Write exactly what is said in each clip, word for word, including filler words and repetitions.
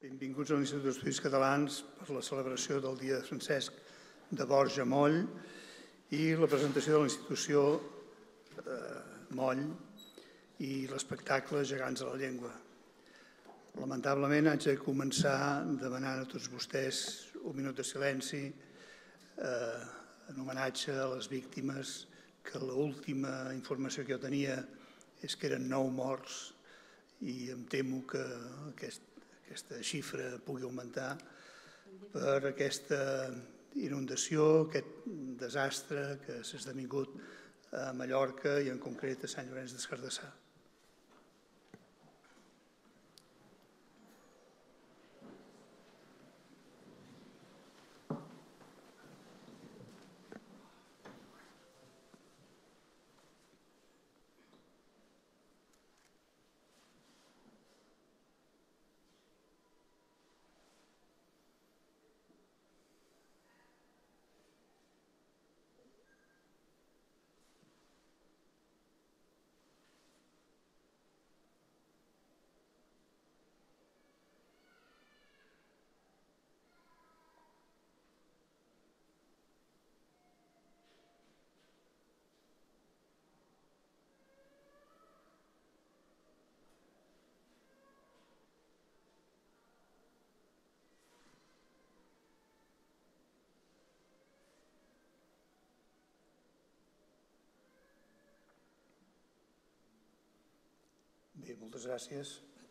Benvinguts a l'Institut d'Estudis Catalans per la celebració del Dia de Francesc de Borja Moll i la presentació de la institució Moll i l'espectacle Gegants de la Llengua. Lamentablement haig de començar demanant a tots vostès un minut de silenci en homenatge a les víctimes, que l'última informació que jo tenia és que eren nou morts i em temo que aquesta xifra pugui augmentar per aquesta inundació, aquest desastre que s'ha esdevingut a Mallorca i en concret a Sant Llorenç des Cardassar. Bé, moltes gràcies.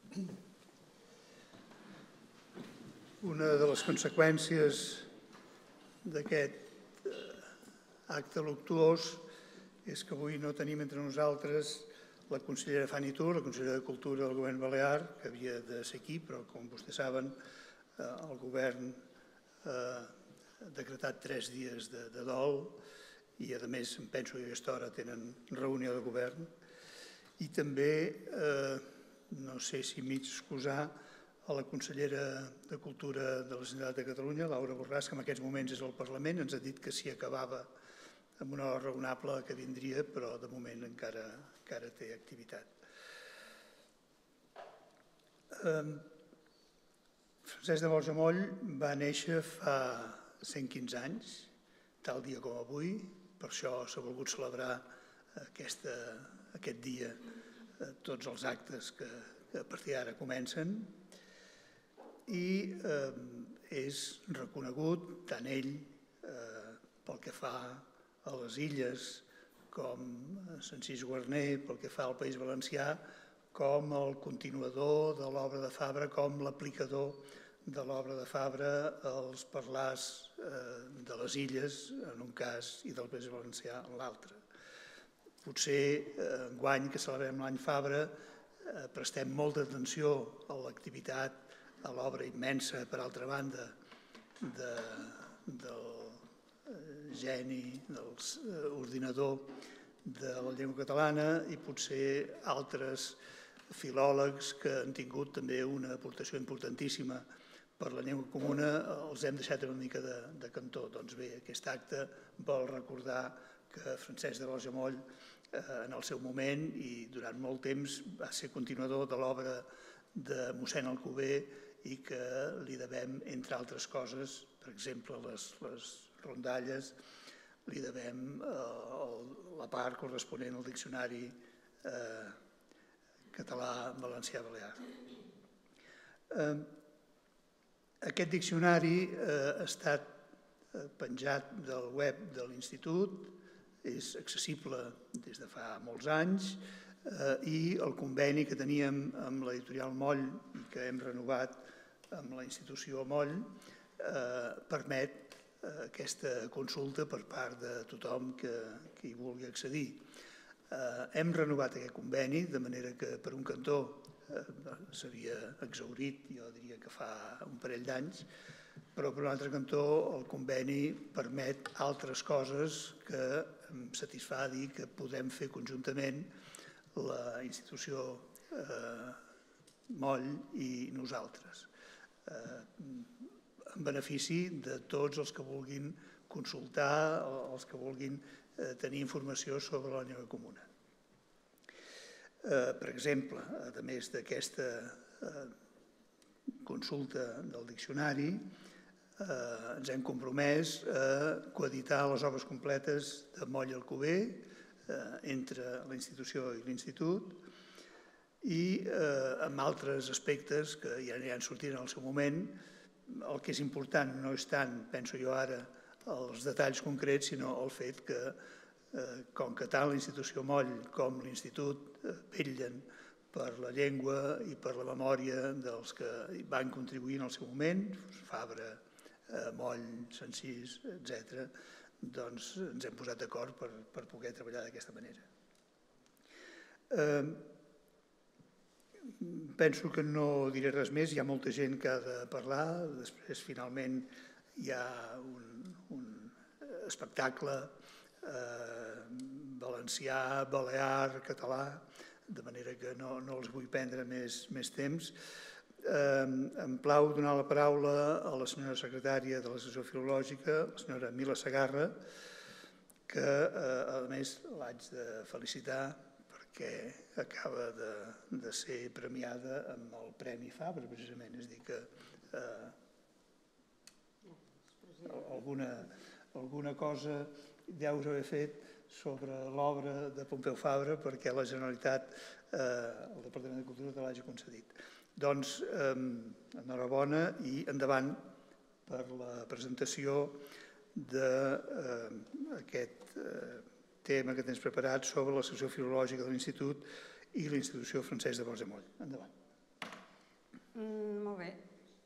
Una de les conseqüències d'aquest acte luctuós és que avui no tenim entre nosaltres la consellera Fanny Tur, la consellera de Cultura del Govern Balear, que havia de ser aquí, però com vostès saben, el govern ha decretat tres dies de dol i, a més, em penso que a aquesta hora tenen reunió de govern. I també, no sé si m'hi excusar, a la consellera de Cultura de la Generalitat de Catalunya, Laura Borràs, que en aquests moments és al Parlament, ens ha dit que si acabava amb una hora raonable que vindria, però de moment encara té activitat. Francesc de Borja Moll va néixer fa cent quinze anys, tal dia com avui, per això s'ha volgut celebrar aquest dia, tots els actes que a partir d'ara comencen, i és reconegut tant ell pel que fa a les illes com Sancis Guarner, pel que fa al País Valencià, com el continuador de l'obra de Fabra, com l'aplicador de l'obra de Fabra als parlars de les illes, en un cas, i del País Valencià en l'altre. Potser enguany, que celebrem l'any Fabra, prestem molta atenció a l'activitat, a l'obra immensa, per altra banda, del geni, del ordinador de la llengua catalana, i potser altres filòlegs que han tingut també una aportació importantíssima per la llengua comuna, els hem deixat una mica de cantó. Doncs bé, aquest acte vol recordar que Francesc de Borja Moll, en el seu moment i durant molt temps, va ser continuador de l'obra de mossèn Alcover i que li devem, entre altres coses, per exemple, les rondalles, li devem la part corresponent al diccionari català-valencià-balear. Aquest diccionari ha estat penjat del web de l'Institut, és accessible des de fa molts anys, i el conveni que teníem amb l'editorial Moll i que hem renovat amb la institució Moll permet aquesta consulta per part de tothom que hi vulgui accedir. Hem renovat aquest conveni, de manera que per un cantó s'havia exhaurit, jo diria que fa un parell d'anys, però per un altre cantó el conveni permet altres coses que em satisfà dir que podem fer conjuntament la institució Moll i nosaltres, en benefici de tots els que vulguin consultar, els que vulguin tenir informació sobre la llengua comuna. Per exemple, a més d'aquesta consulta del diccionari, ens hem compromès a coeditar les obres completes de Moll i Alcover entre la institució i l'institut, i amb altres aspectes que ja aniran sortint en el seu moment. El que és important no és tant, penso jo ara, els detalls concrets, sinó el fet que, com que tant la institució Moll com l'institut vetllen per la llengua i per la memòria dels que van contribuir en el seu moment, Fabra, Moll, Sensís, etcètera, doncs ens hem posat d'acord per poder treballar d'aquesta manera. Penso que no diré res més, hi ha molta gent que ha de parlar, després finalment hi ha un espectacle valencià, balear, català, de manera que no els vull prendre més temps. Em plau donar la paraula a la senyora secretària de la Secció Filològica, la senyora Mila Segarra, que a més l'haig de felicitar perquè acaba de ser premiada amb el Premi Fabra, precisament. És a dir, que alguna cosa deus haver fet sobre l'obra de Pompeu Fabra perquè la Generalitat, el Departament de Cultura, te l'hagi concedit. Doncs, enhorabona i endavant per la presentació d'aquest tema que tens preparat sobre la secció filològica de l'Institut i l'Institució Francesc de Borja Moll. Endavant. Molt bé.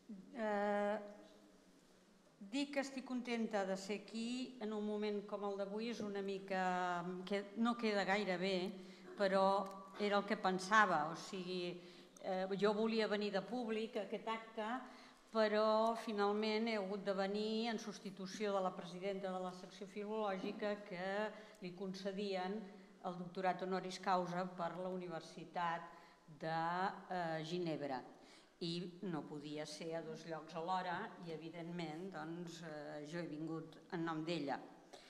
Dir que estic contenta de ser aquí en un moment com el d'avui és una mica... que no queda gaire bé, però era el que pensava, o sigui... Jo volia venir de públic a aquest acte, però finalment he hagut de venir en substitució de la presidenta de la secció filològica que li concedien el doctorat honoris causa per la Universitat de Ginebra. I no podia ser a dos llocs alhora i, evidentment, jo he vingut en nom d'ella.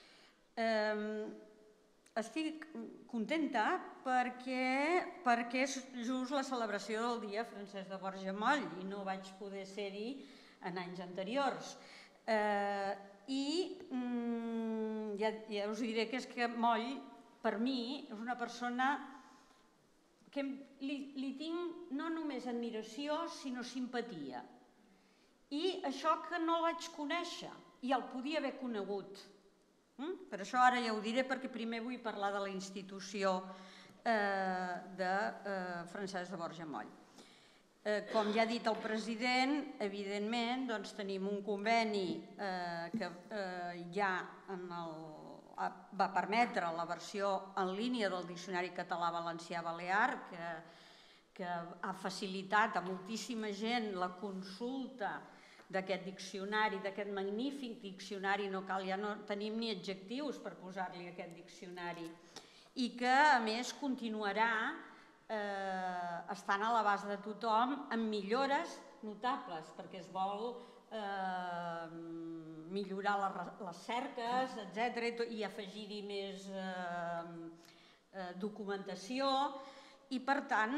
Estic contenta perquè és just la celebració del dia Francesc de Borja Moll i no vaig poder ser-hi en anys anteriors. I ja us diré que és que Moll, per mi, és una persona que li tinc no només admiració, sinó simpatia. I això que no el vaig conèixer i el podia haver conegut. Per això ara ja ho diré, perquè primer vull parlar de la institució de Francesc de Borja Moll. Com ja ha dit el president, evidentment tenim un conveni que ja va permetre la versió en línia del Diccionari Català-Valencià-Balear, que ha facilitat a moltíssima gent la consulta d'aquest diccionari, d'aquest magnífic diccionari, no cal, ja no tenim ni adjectius per posar-li aquest diccionari, i que a més continuarà estant a l'abast de tothom amb millores notables, perquè es vol millorar les cerques, etcètera, i afegir-hi més documentació. I, per tant,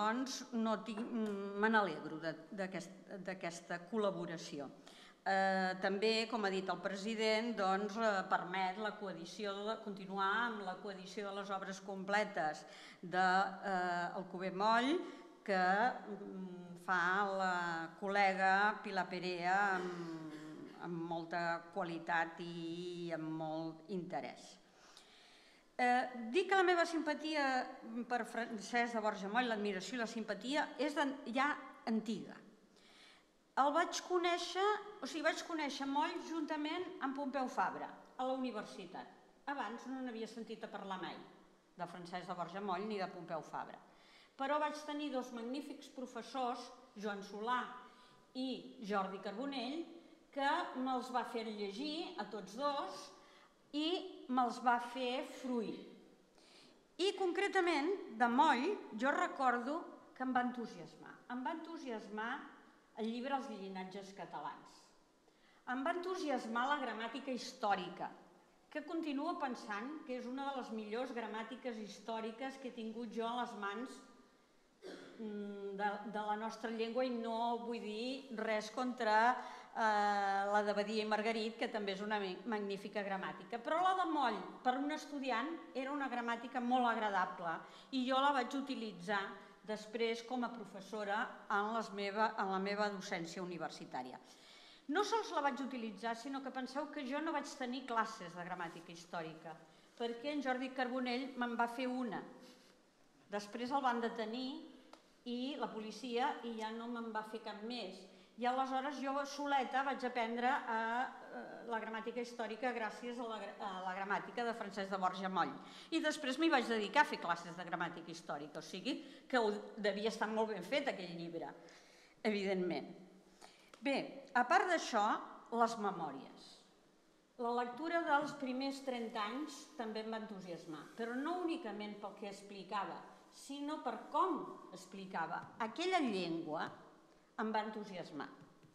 me n'alegro d'aquesta col·laboració. També, com ha dit el president, permet continuar amb la coedició de les obres completes d'Alcover Moll, que fa la col·lega Pilar Perea amb molta qualitat i amb molt interès. Dir que la meva simpatia per Francesc de Borja Moll, l'admiració i la simpatia, és ja antiga. El vaig conèixer, o sigui, vaig conèixer Moll juntament amb Pompeu Fabra, a la universitat. Abans no n'havia sentit a parlar mai, de Francesc de Borja Moll ni de Pompeu Fabra. Però vaig tenir dos magnífics professors, Joan Solà i Jordi Carbonell, que me'ls va fer llegir a tots dos i me'ls va fer fruir. I concretament, de Moll, jo recordo que em va entusiasmar. Em va entusiasmar el llibre Els llinatges catalans. Em va entusiasmar la gramàtica històrica, que continuo pensant que és una de les millors gramàtiques històriques que he tingut jo a les mans de, de la nostra llengua i no vull dir res contra eh, la de Badia i Margarit, que també és una magnífica gramàtica. Però la de Moll, per un estudiant, era una gramàtica molt agradable i jo la vaig utilitzar després com a professora en, les meva, en la meva docència universitària. No sols la vaig utilitzar, sinó que penseu que jo no vaig tenir classes de gramàtica històrica, perquè en Jordi Carbonell me'n va fer una. Després el van detenir i la policia i ja no me'n va fer cap més. I aleshores jo soleta vaig aprendre a, a la gramàtica històrica gràcies a la, a la gramàtica de Francesc de Borja Moll. I després m'hi vaig dedicar a fer classes de gramàtica històrica, o sigui que devia estar molt ben fet aquell llibre, evidentment. Bé, a part d'això, les memòries. La lectura dels primers trenta anys també em va entusiasmar, però no únicament pel que explicava, sinó per com explicava. Aquella llengua em va entusiasmar.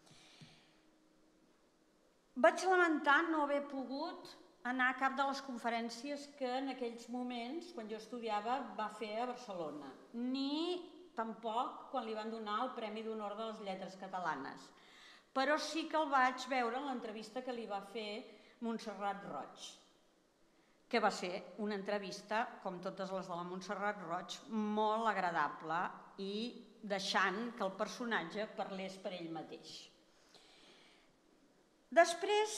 Vaig lamentar no haver pogut anar a cap de les conferències que en aquells moments, quan jo estudiava, va fer a Barcelona, ni tampoc quan li van donar el Premi d'Honor de les Lletres Catalanes. Però sí que el vaig veure en l'entrevista que li va fer Montserrat Roig, que va ser una entrevista, com totes les de la Montserrat Roig, molt agradable i deixant que el personatge parlés per ell mateix. Després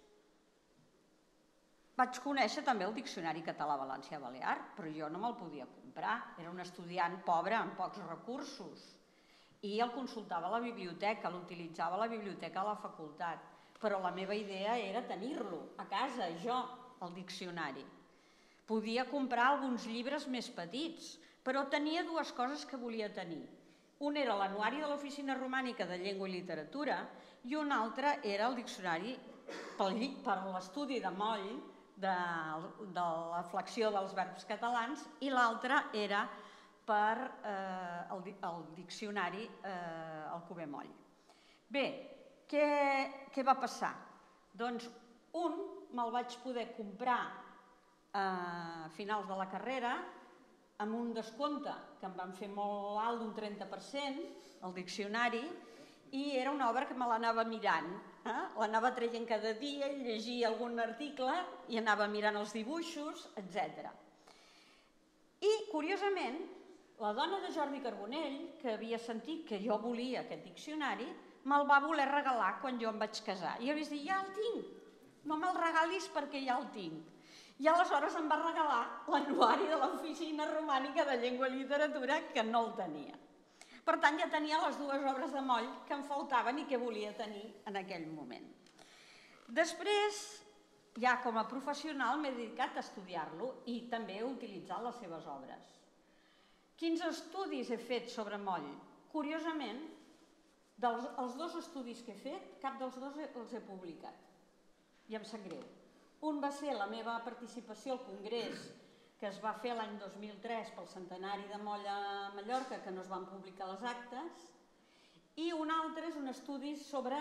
vaig conèixer també el Diccionari Català-Valencià-Balear, però jo no me'l podia comprar. Era un estudiant pobre, amb pocs recursos, i el consultava a la biblioteca, l'utilitzava a la biblioteca de la facultat, però la meva idea era tenir-lo a casa, jo, el diccionari. Podia comprar alguns llibres més petits, però tenia dues coses que volia tenir. Un era l'Anuari de l'Oficina Romànica de Llengua i Literatura i un altre era el diccionari per l'estudi de Moll, de, de la flexió dels verbs catalans, i l'altre era per eh, el, el diccionari eh, Alcover Moll. Bé, què, què va passar? Doncs un me'l vaig poder comprar a finals de la carrera amb un descompte que em van fer molt alt d'un trenta per cent, el diccionari, i era una obra que me l'anava mirant. Eh? L'anava traient cada dia, llegia algun article i anava mirant els dibuixos, etcètera. I, curiosament, la dona de Jordi Carbonell, que havia sentit que jo volia aquest diccionari, me'l va voler regalar quan jo em vaig casar. I jo li vaig dir, ja el tinc, no me'l regalis perquè ja el tinc. I aleshores em va regalar l'Anuari de l'Oficina Romànica de Llengua i Literatura, que no el tenia. Per tant, ja tenia les dues obres de Moll que em faltaven i que volia tenir en aquell moment. Després, ja com a professional, m'he dedicat a estudiar-lo i també a utilitzar les seves obres. Quins estudis he fet sobre Moll? Curiosament, dels els dos estudis que he fet, cap dels dos els he publicat. I em sap greu. Un va ser la meva participació al Congrés, que es va fer l'any dos mil tres pel centenari de Moll a Mallorca, que no es van publicar les actes, i un altre és un estudi sobre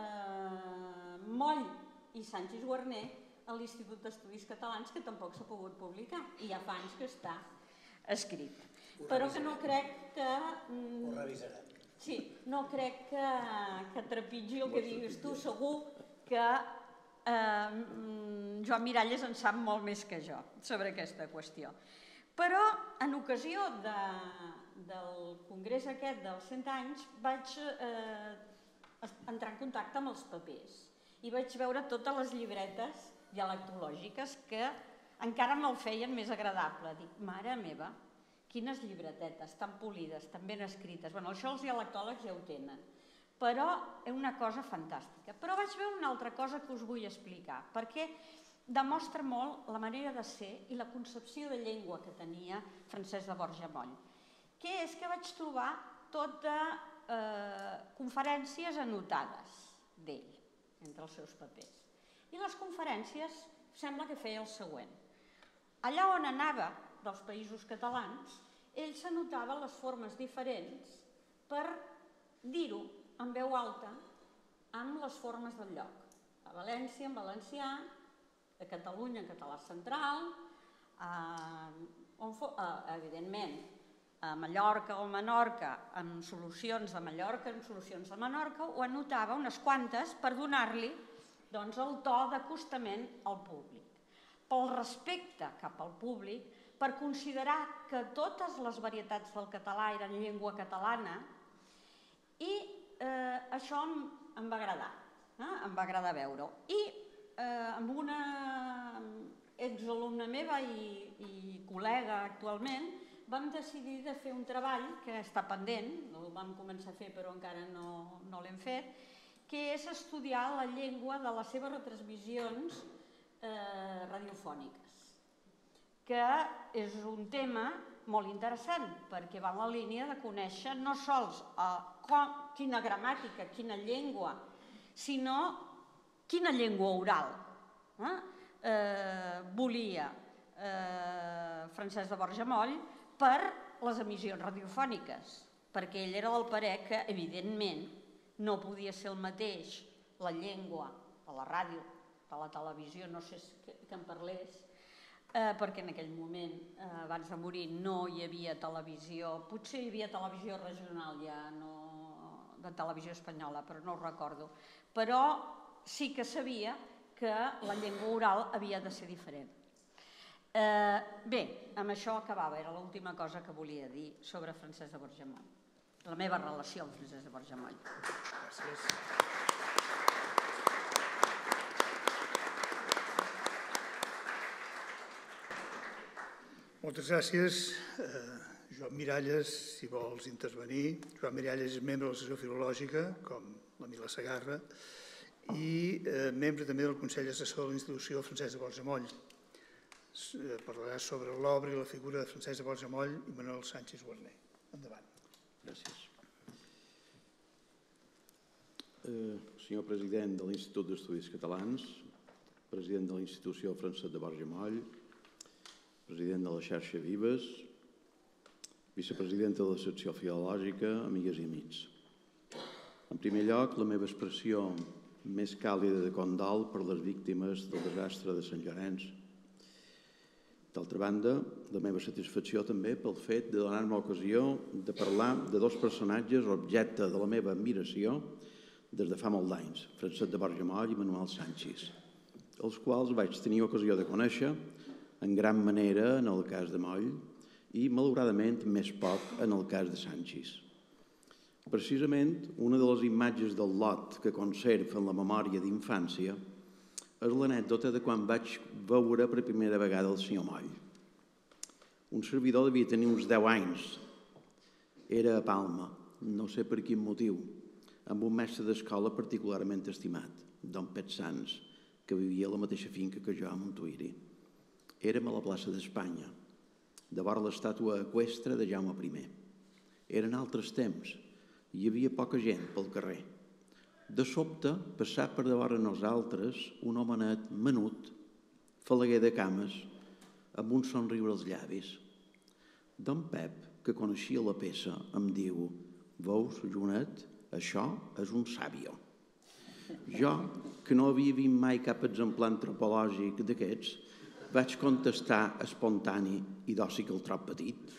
eh, Moll i Sanchis Guarner a l'Institut d'Estudis Catalans, que tampoc s'ha pogut publicar, i ja fa anys que està escrit. Però que no crec que... Ho revisarem. Sí, no crec que, que trepitgi el que diguis tu, segur que eh, Joan Miralles en sap molt més que jo sobre aquesta qüestió. Però en ocasió de, del congrés aquest dels cent anys vaig eh, entrar en contacte amb els papers i vaig veure totes les llibretes dialectològiques que encara me'l feien més agradable. Dic, mare meva, quines llibretetes tan polides, tan ben escrites. Bueno, això els dialectòlegs ja ho tenen, però és una cosa fantàstica. Però vaig veure una altra cosa que us vull explicar, perquè demostra molt la manera de ser i la concepció de llengua que tenia Francesc de Borja Moll, que és que vaig trobar tot de eh, conferències anotades d'ell, entre els seus papers. I les conferències sembla que feia el següent. Allà on anava dels països catalans, ell s'anotava les formes diferents per dir-ho en veu alta amb les formes del lloc. A València, en valencià, a Catalunya, en català central, a, on fos, a, evidentment, a Mallorca o Menorca en solucions de Mallorca, en solucions de Menorca, o anotava unes quantes per donar-li doncs, el to d'acostament al públic. Pel respecte cap al públic, per considerar que totes les varietats del català eren llengua catalana, i eh, això em, em va agradar, eh? em va agradar veure-ho. I eh, amb una exalumna meva i, i col·lega actualment, vam decidir de fer un treball que està pendent, el vam començar a fer però encara no, no l'hem fet, que és estudiar la llengua de les seves retransmissions eh, radiofòniques, que és un tema molt interessant perquè va en la línia de conèixer no sols eh, com, quina gramàtica, quina llengua, sinó quina llengua oral eh, eh, volia eh, Francesc de Borja Moll per les emissions radiofòniques, perquè ell era del parer que, evidentment, no podia ser el mateix la llengua de la ràdio, de la televisió, no sé que en parlés, eh, perquè en aquell moment, eh, abans de morir, no hi havia televisió, potser hi havia televisió regional ja, no de televisió espanyola, però no ho recordo. Però sí que sabia que la llengua oral havia de ser diferent. Eh, bé, amb això acabava, era l'última cosa que volia dir sobre Francesc de Borja Moll, la meva relació amb Francesc de Borja Moll. Gràcies. Moltes gràcies. Eh, Joan Miralles, si vols intervenir. Joan Miralles és membre de la Sessió Filològica, com la Mila Segarra, i eh, membre també del Consell Assessor de la Institució Francesc de Borja Moll. Parlarà sobre l'obra i la figura de Francesc de Borja Moll i Manuel Sánchez Guarner. Endavant. Gràcies. Eh, senyor president de l'Institut d'Estudis Catalans, president de la Institució Francesc de Borja Moll, president de la xarxa Vives, vicepresidenta de la secció filològica, amigues i amics. En primer lloc, la meva expressió més càlida de condol per les víctimes del desastre de Sant Llorenç. D'altra banda, la meva satisfacció també pel fet de donar-me l'ocasió de parlar de dos personatges objecte de la meva admiració des de fa molt d'anys, Francesc de Borja Moll i Manuel Sánchez, els quals vaig tenir ocasió de conèixer en gran manera en el cas de Moll i, malauradament, més poc en el cas de Sánchez. Precisament, una de les imatges del lot que conserva en la memòria d'infància és l'anècdota de quan vaig veure per primera vegada el senyor Moll. Un servidor devia tenir uns deu anys. Era a Palma, no sé per quin motiu, amb un mestre d'escola particularment estimat, don Pet Sans, que vivia a la mateixa finca que jo a Montuïri. Érem a la plaça d'Espanya, davant l'estàtua eqüestre de Jaume primer. Eren altres temps, hi havia poca gent pel carrer. De sobte, passà per davant de nosaltres un homenet menut, falaguer de cames, amb un somriure als llavis. Don Pep, que coneixia la peça, em diu: «Veus, Joanet, això és un sàvio». Jo, que no havia vist mai cap exemplar antropològic d'aquests, vaig contestar espontani i d'oci que el trob petit,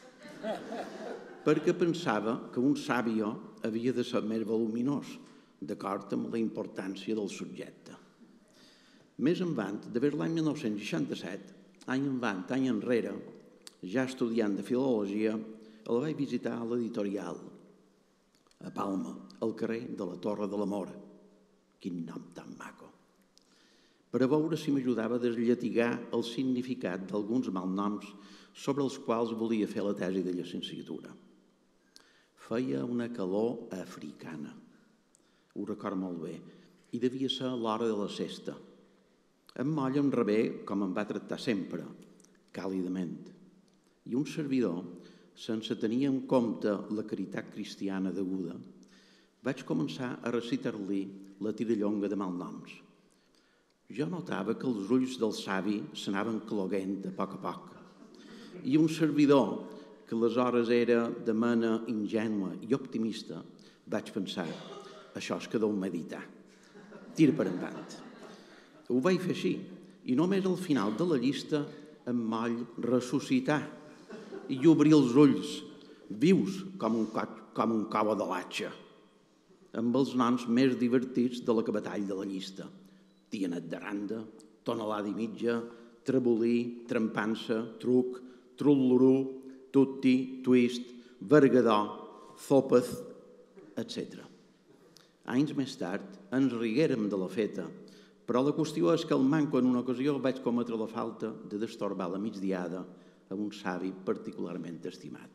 perquè pensava que un sàvio havia de ser més voluminós, d'acord amb la importància del subjecte. Més endavant, d'haver l'any mil nou-cents seixanta-set, any endavant, any enrere, ja estudiant de filologia, el vaig visitar a l'editorial, a Palma, al carrer de la Torre de la Mora. Quin nom tan maco! Per a veure si m'ajudava a desllatigar el significat d'alguns malnoms sobre els quals volia fer la tesi de llicenciatura. Feia una calor africana. Ho recordo molt bé, i devia ser a l'hora de la sesta. En Moll em rebé, com em va tractar sempre, càlidament. I un servidor, sense tenir en compte la caritat cristiana deguda, vaig començar a recitar-li la tirallonga de malnoms. Jo notava que els ulls del savi s'anaven cloguent a poc a poc. I un servidor, que aleshores era de mena ingènua i optimista, vaig pensar: això és que deu meditar. Tira per endavant. Ho vaig fer així, i només al final de la llista en Moll ressuscitar i obrir els ulls, vius com un, co com un cova de l'atxa, amb els noms més divertits de la cabatall de la llista. Tianet d'Aranda, tonelada i mitja, trebolí, trempança, truc, trullurú, tutti, twist, vergador, zòpez, etcètera. Anys més tard ens riguérem de la feta, però la qüestió és que el manco en una ocasió vaig cometre la falta de destorbar la migdiada a un savi particularment estimat.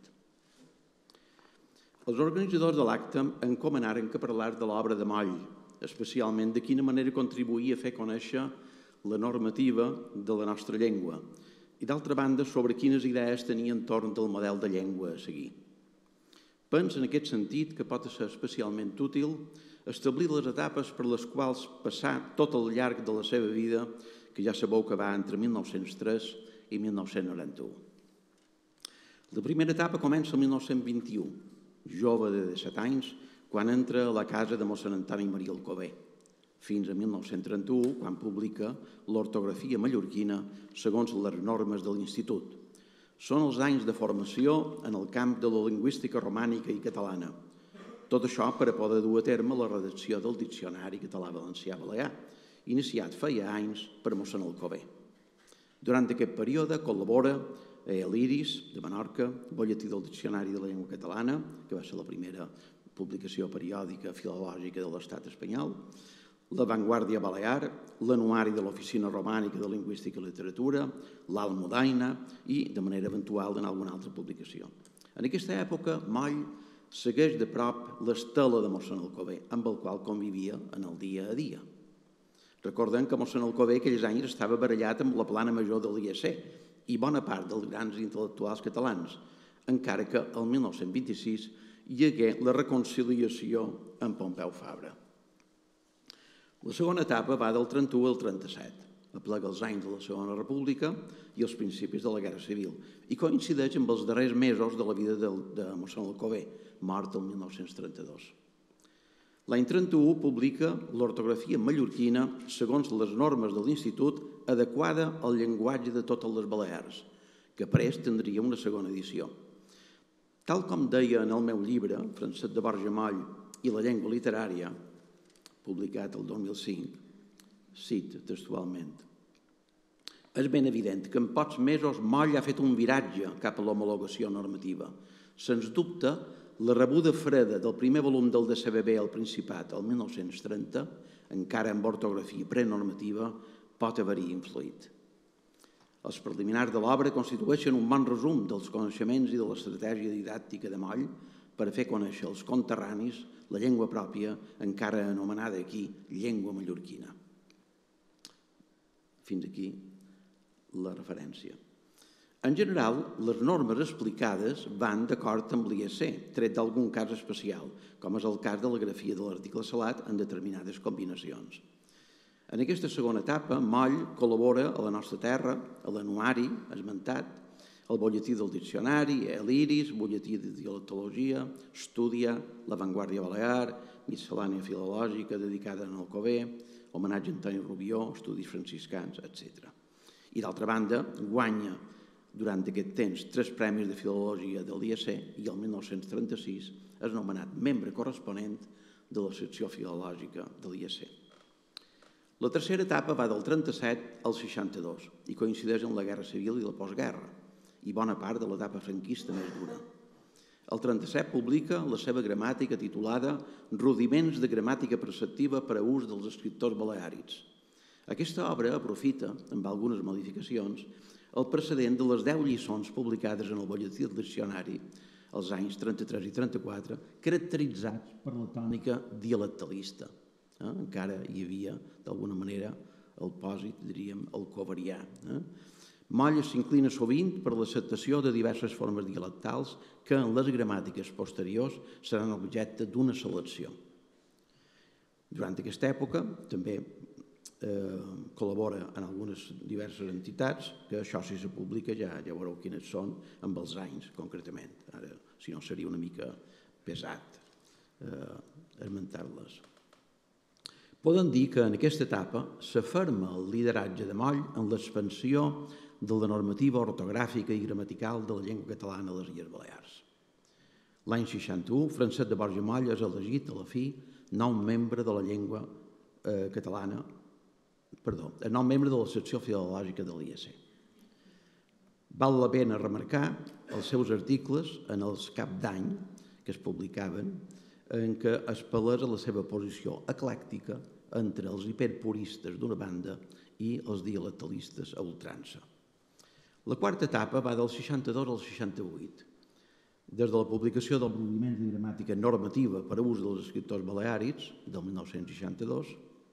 Els organitzadors de l'acte encomanaren que parlàs de l'obra de Moll, especialment de quina manera contribuïa a fer conèixer la normativa de la nostra llengua i, d'altra banda, sobre quines idees tenia entorn del model de llengua a seguir. Penso en aquest sentit que pot ser especialment útil establir les etapes per les quals passar tot el llarg de la seva vida, que ja sabeu que va entre mil nou-cents tres i mil nou-cents noranta-u. La primera etapa comença el mil nou-cents vint-i-u, jove de disset anys, quan entra a la casa de mossèn Antoni Maria Alcover, fins a mil nou-cents trenta-u, quan publica l'ortografia mallorquina segons les normes de l'Institut. Són els anys de formació en el camp de la lingüística romànica i catalana. Tot això per a poder dur a terme la redacció del Diccionari Català-Valencià-Balear, iniciat feia anys per mossèn Alcover. Durant aquest període col·labora a l'Iris, de Menorca, Bolletí del Diccionari de la Llengua Catalana, que va ser la primera publicació periòdica filològica de l'Estat espanyol, La Vanguardia Balear, l'Anuari de l'Oficina Romànica de Lingüística i Literatura, l'Almudaina i, de manera eventual, en alguna altra publicació. En aquesta època, Moll segueix de prop l'estela de mossèn Alcover, amb el qual convivia en el dia a dia. Recordem que mossèn Alcover aquells anys estava barallat amb la plana major de l'I E C i bona part dels grans intel·lectuals catalans, encara que el mil nou-cents vint-i-sis hi hagué la reconciliació amb Pompeu Fabra. La segona etapa va del trenta-u al trenta-set, aplega els anys de la Segona República i els principis de la Guerra Civil, i coincideix amb els darrers mesos de la vida de mossèn Alcover, mort el mil nou-cents trenta-dos. L'any trenta-u publica l'ortografia mallorquina segons les normes de l'Institut adequada al llenguatge de totes les Balears, que prest tindria una segona edició. Tal com deia en el meu llibre, Francesc de Borja Moll i la llengua literària, publicat el dos mil cinc, cito textualment: és ben evident que en pocs mesos Moll ha fet un viratge cap a l'homologació normativa. Sens dubte, la rebuda freda del primer volum del D C B B al Principat el mil nou-cents trenta, encara amb ortografia prenormativa, pot haver-hi influït. Els preliminars de l'obra constitueixen un bon resum dels coneixements i de l'estratègia didàctica de Moll per a fer conèixer als conterranis la llengua pròpia, encara anomenada aquí llengua mallorquina. Fins aquí la referència. En general, les normes explicades van d'acord amb l'I E C, tret d'algun cas especial, com és el cas de la grafia de l'article salat en determinades combinacions. En aquesta segona etapa, Moll col·labora a la nostra terra, a l'Anuari, esmentat, el Bolletí del Diccionari, l'Iris, Bolletí de Dialectologia, Estudia, La Vanguardia Balear, Miscel·lània Filològica dedicada a Alcover, Homenatge a Antoni Rubió, Estudis franciscans, etcètera. I d'altra banda, guanya durant aquest temps tres premis de filologia de l'I E C i el mil nou-cents trenta-sis és nomenat membre corresponent de la secció filològica de l'I E C. La tercera etapa va del trenta-set al seixanta-dos i coincideix amb la Guerra Civil i la postguerra, i bona part de l'etapa franquista més dura. El trenta-set publica la seva gramàtica titulada Rudiments de gramàtica preceptiva per a ús dels escriptors baleàrics. Aquesta obra aprofita, amb algunes modificacions, el precedent de les deu lliçons publicades en el Bolletí del Diccionari als anys trenta-tres i trenta-quatre, caracteritzats per la tònica dialectalista. Encara hi havia, d'alguna manera, el pòsit, diríem, el covarià. Moll s'inclina sovint per l'acceptació de diverses formes dialectals que en les gramàtiques posteriors seran objecte d'una selecció. Durant aquesta època també col·labora en algunes diverses entitats, que això si se publica ja veureu quines són amb els anys concretament. Ara, si no, seria una mica pesat esmentar-les. Poden dir que en aquesta etapa s'aferma el lideratge de Moll en l'expansió de la normativa ortogràfica i gramatical de la llengua catalana a les Illes Balears. L'any seixanta-u, Francesc de Borja Moll és elegit a la fi nou membre de la llengua eh, catalana, perdó, nou membre de la secció filològica de l'I E C. Val la pena remarcar els seus articles en els cap d'any que es publicaven en què es palesa la seva posició eclèctica entre els hiperpuristes d'una banda i els dialectalistes a ultrança. La quarta etapa va del seixanta-dos al seixanta-vuit. Des de la publicació del Moviment de Gramàtica Normativa per a ús dels escriptors baleàrics, del mil nou-cents seixanta-dos,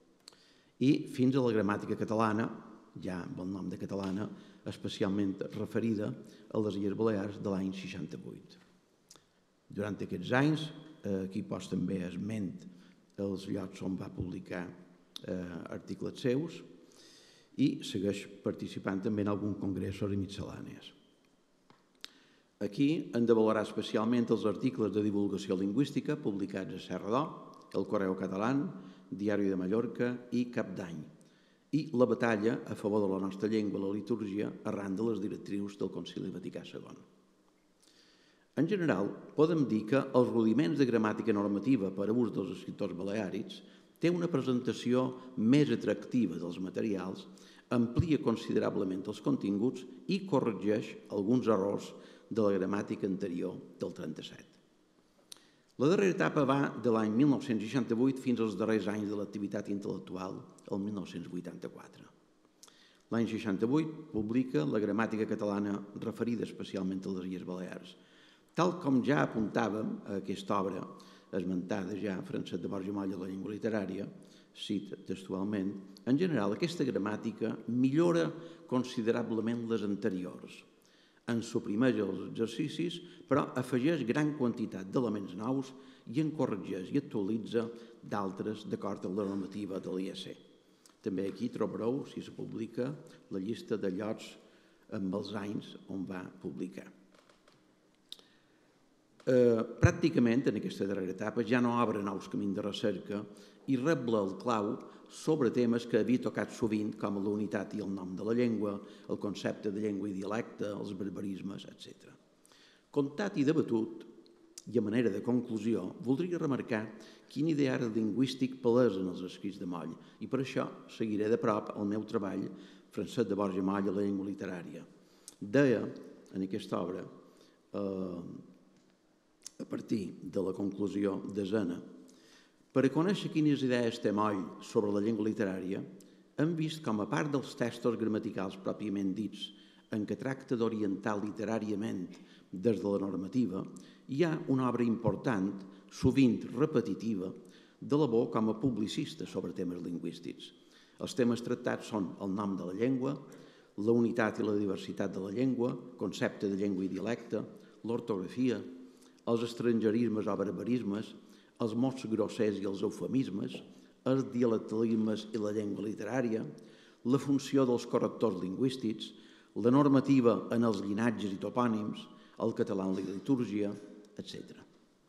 i fins a la gramàtica catalana, ja amb el nom de catalana, especialment referida a les Illes Balears de l'any seixanta-vuit. Durant aquests anys, aquí pos també esment els llocs on va publicar eh, articles seus i segueix participant també en algun congressos i miscel·lànies. Aquí hem de valorar especialment els articles de divulgació lingüística publicats a Serra d'Or, El Correu Català, Diari de Mallorca i Cap d'Any, i la batalla a favor de la nostra llengua i la litúrgia arran de les directrius del Concili Vaticà segon. En general, podem dir que els rudiments de gramàtica normativa per a ús dels escriptors baleàrics té una presentació més atractiva dels materials, amplia considerablement els continguts i corregeix alguns errors de la gramàtica anterior del trenta-set. La darrera etapa va de l'any mil nou-cents seixanta-vuit fins als darrers anys de l'activitat intel·lectual, el mil nou-cents vuitanta-quatre. L'any seixanta-vuit publica la gramàtica catalana referida especialment a les Illes Balears. Tal com ja apuntàvem a aquesta obra, esmentada ja Francesc de Borja Moll a la llengua literària, cita textualment, en general aquesta gramàtica millora considerablement les anteriors. En suprimeix els exercicis, però afegeix gran quantitat d'elements nous i en corregeix i actualitza d'altres d'acord amb la normativa de l'I E C. També aquí trobareu, si se publica, la llista de llocs amb els anys on va publicar. Eh, pràcticament, en aquesta darrera etapa, ja no obre nous camins de recerca i rebla el clau sobre temes que havia tocat sovint, com la unitat i el nom de la llengua, el concepte de llengua i dialecte, els barbarismes, etcètera. Contat i debatut, i a manera de conclusió, voldria remarcar quin ideari lingüístic palesen els escrits de Moll, i per això seguiré de prop el meu treball Francesc de Borja Moll a la llengua literària. Deia, en aquesta obra, eh, a partir de la conclusió desena, per a conèixer quines idees té Moll sobre la llengua literària, hem vist com a part dels textos gramaticals pròpiament dits, en què tracta d'orientar literàriament des de la normativa, hi ha una obra important, sovint repetitiva, de Labó com a publicista sobre temes lingüístics. Els temes tractats són el nom de la llengua, la unitat i la diversitat de la llengua, concepte de llengua i dialecte, l'ortografia, els estrangerismes o barbarismes, els mots grossers i els eufemismes, els dialectalismes i la llengua literària, la funció dels correctors lingüístics, la normativa en els llinatges i topònims, el català en la litúrgia, etcètera.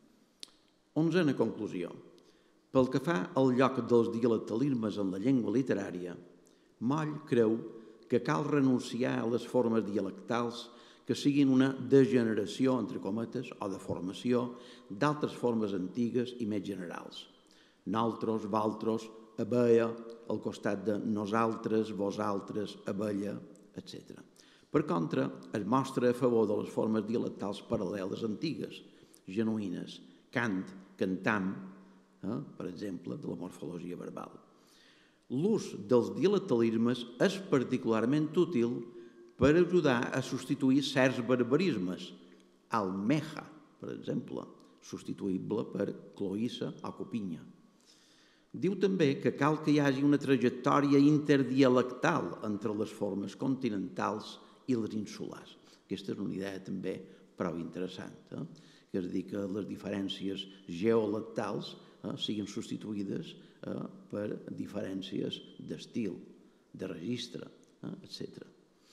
Onzena conclusió. Pel que fa al lloc dels dialectalismes en la llengua literària, Moll creu que cal renunciar a les formes dialectals que siguin una degeneració, entre cometes, o de formació d'altres formes antigues i més generals. Naltros, valtros, abella, al costat de nosaltres, vosaltres, abella, etcètera. Per contra, es mostra a favor de les formes dialectals paral·leles antigues, genuïnes, cant, cantam, eh, per exemple, de la morfologia verbal. L'ús dels dialectalismes és particularment útil per ajudar a substituir certs barbarismes. Almeja, per exemple, substituïble per cloïssa o copinya. Diu també que cal que hi hagi una trajectòria interdialectal entre les formes continentals i les insulars. Aquesta és una idea també prou interessant, eh? que és dir, que les diferències geolectals eh, siguin substituïdes eh, per diferències d'estil, de registre, eh, etcètera.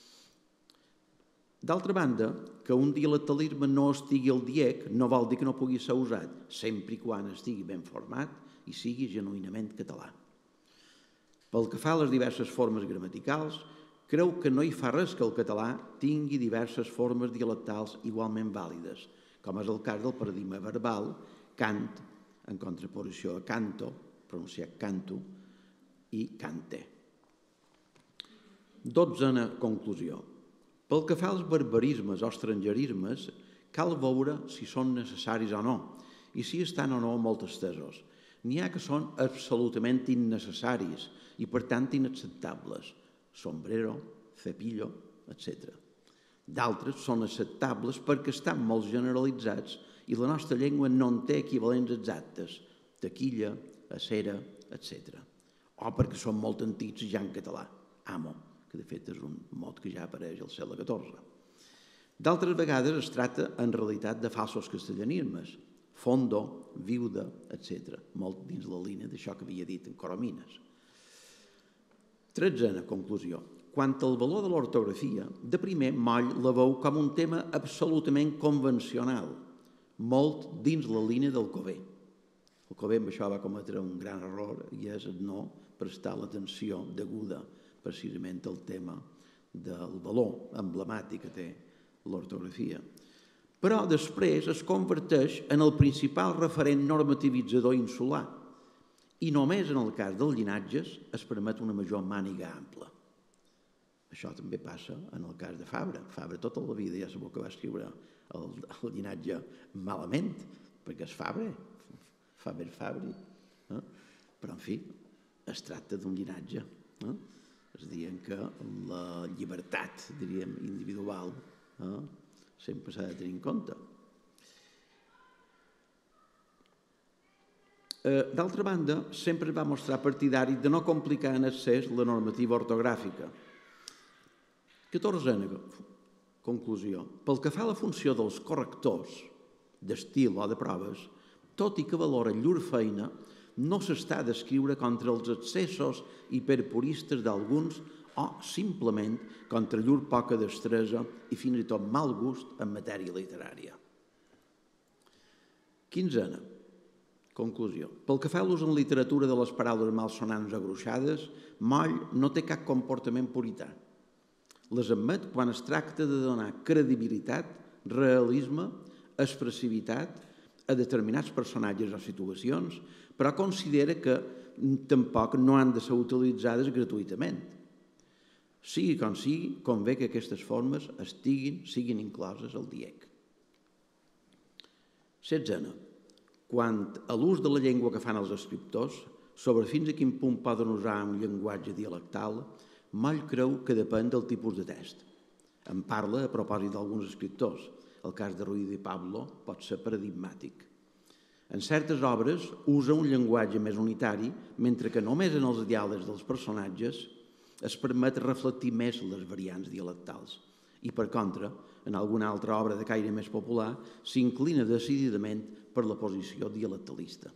D'altra banda, que un dialectalisme no estigui al diec no vol dir que no pugui ser usat, sempre i quan estigui ben format i sigui genuïnament català. Pel que fa a les diverses formes gramaticals, creu que no hi fa res que el català tingui diverses formes dialectals igualment vàlides, com és el cas del paradigma verbal, cant, en contraposició a canto, pronunciat canto, i cante. Dotzena conclusió. Pel que fa als barbarismes o estrangerismes, cal veure si són necessaris o no, i si estan o no molt estesos. N'hi ha que són absolutament innecessaris i, per tant, inacceptables. Sombrero, cepillo, etcètera. D'altres són acceptables perquè estan molt generalitzats i la nostra llengua no en té equivalents exactes, taquilla, acera, etcètera. O perquè són molt antics ja en català, amo, que de fet és un mot que ja apareix al segle catorze. D'altres vegades es tracta en realitat de falsos castellanismes, fondo, viuda, etcètera, molt dins la línia d'això que havia dit en Coromines. Tretzena conclusió. Quant al valor de l'ortografia, de primer Moll la veu com un tema absolutament convencional, molt dins la línia del Cover. El Cover amb això va cometre un gran error i és no prestar l'atenció deguda precisament al tema del valor emblemàtic que té l'ortografia. Però després es converteix en el principal referent normativitzador insular i només en el cas dels llinatges es permet una major màniga ampla. Això també passa en el cas de Fabra. Fabra tota la vida ja sabeu que va escriure el, el llinatge malament, perquè és Fabra, Faber Fabri. Eh? Però, en fi, es tracta d'un llinatge. Eh? Es diuen que la llibertat, diríem, individual, eh? sempre s'ha de tenir en compte. Eh, D'altra banda, sempre es va mostrar partidari de no complicar en excés la normativa ortogràfica. Catorzena conclusió. Pel que fa a la funció dels correctors d'estil o de proves, tot i que valoren llur feina, no s'està d'escriure contra els excessos hiperpuristes d'alguns o simplement contra llur poca destresa i fins i tot mal gust en matèria literària. Quinzena conclusió. Pel que fa a l'ús en literatura de les paraules malsonants o gruixades, Moll no té cap comportament purità. Les admet quan es tracta de donar credibilitat, realisme, expressivitat a determinats personatges o situacions, però considera que tampoc no han de ser utilitzades gratuïtament. Sigui com sigui, convé que aquestes formes estiguin, siguin incloses al D I E C. Setzena. Quant a l'ús de la llengua que fan els escriptors, sobre fins a quin punt poden usar un llenguatge dialectal, Moll creu que depèn del tipus de text. En parla a propòsit d'alguns escriptors. El cas de Ruiz i Pablo pot ser paradigmàtic. En certes obres usa un llenguatge més unitari, mentre que només en els diàlegs dels personatges es permet reflectir més les variants dialectals. I, per contra, en alguna altra obra de caire més popular, s'inclina decididament per la posició dialectalista.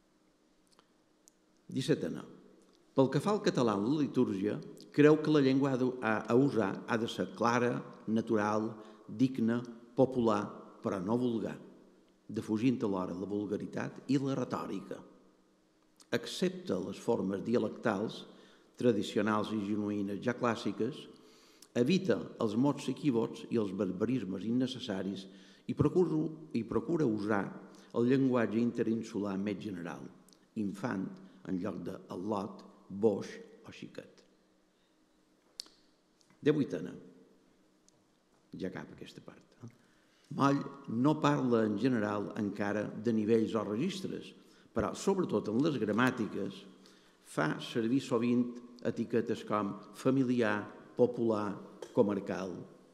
dissetena. Pel que fa al català en la litúrgia, creu que la llengua a usar ha de ser clara, natural, digna, popular, però no vulgar, defugint alhora la vulgaritat i la retòrica. Accepta les formes dialectals, tradicionals i genuïnes ja clàssiques, evita els mots equívocs i els barbarismes innecessaris i procura, i procura usar el llenguatge interinsular més general, infant en lloc de al·lot, boix o xiquet. Divuitena. Ja cap aquesta part. Eh? Moll no parla en general encara de nivells o registres, però sobretot en les gramàtiques fa servir sovint etiquetes com familiar, popular, comarcal.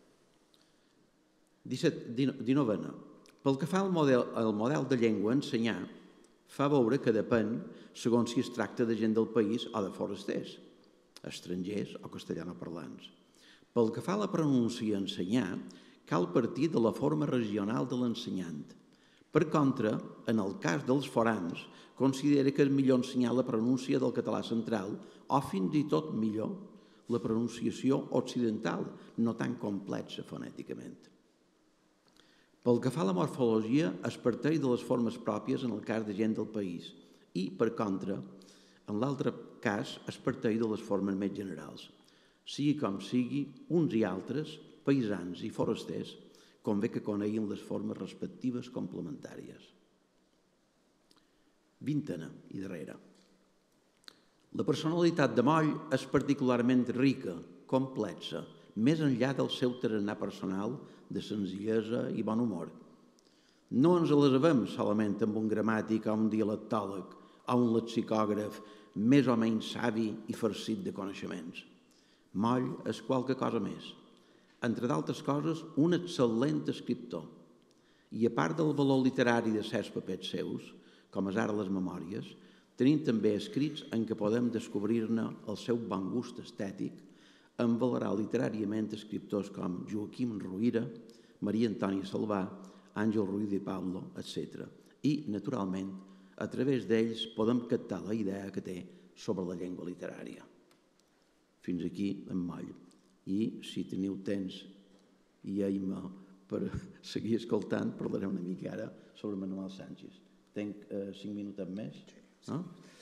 Dinovena. Pel que fa al model, al model de llengua a ensenyar, fa veure que depèn segons si es tracta de gent del país o de forasters, estrangers o castellanoparlants. Pel que fa a la pronúncia a ensenyar, cal partir de la forma regional de l'ensenyant. Per contra, en el cas dels forans, considera que és millor ensenyar la pronúncia del català central o fins i tot millor la pronunciació occidental, no tan complexa fonèticament. Pel que fa a la morfologia, es parteix de les formes pròpies en el cas de gent del país i, per contra, en l'altre cas, es parteix de les formes més generals. Sigui com sigui, uns i altres, paisans i forasters, convé que coneguin les formes respectives complementàries. Vintena i darrera. La personalitat de Moll és particularment rica, complexa, més enllà del seu tarannà personal de senzillesa i bon humor. No ens les avem solament amb un gramàtic o un dialectòleg o un lexicògraf més o menys savi i farcit de coneixements. Moll és qualque cosa més. Entre d'altres coses, un excel·lent escriptor. I a part del valor literari de certs papers seus, com és ara les memòries, tenim també escrits en què podem descobrir-ne el seu bon gust estètic, en valorar literàriament escriptors com Joaquim Ruyra, Maria Antònia Salvà, Àngel Ruiz de Pablo, etcètera. I, naturalment, a través d'ells podem captar la idea que té sobre la llengua literària. Fins aquí en Moll. I, si teniu temps i aima per seguir escoltant, parlaré una mica ara sobre Manuel Sanchis. Tenc eh, cinc minuts més? No?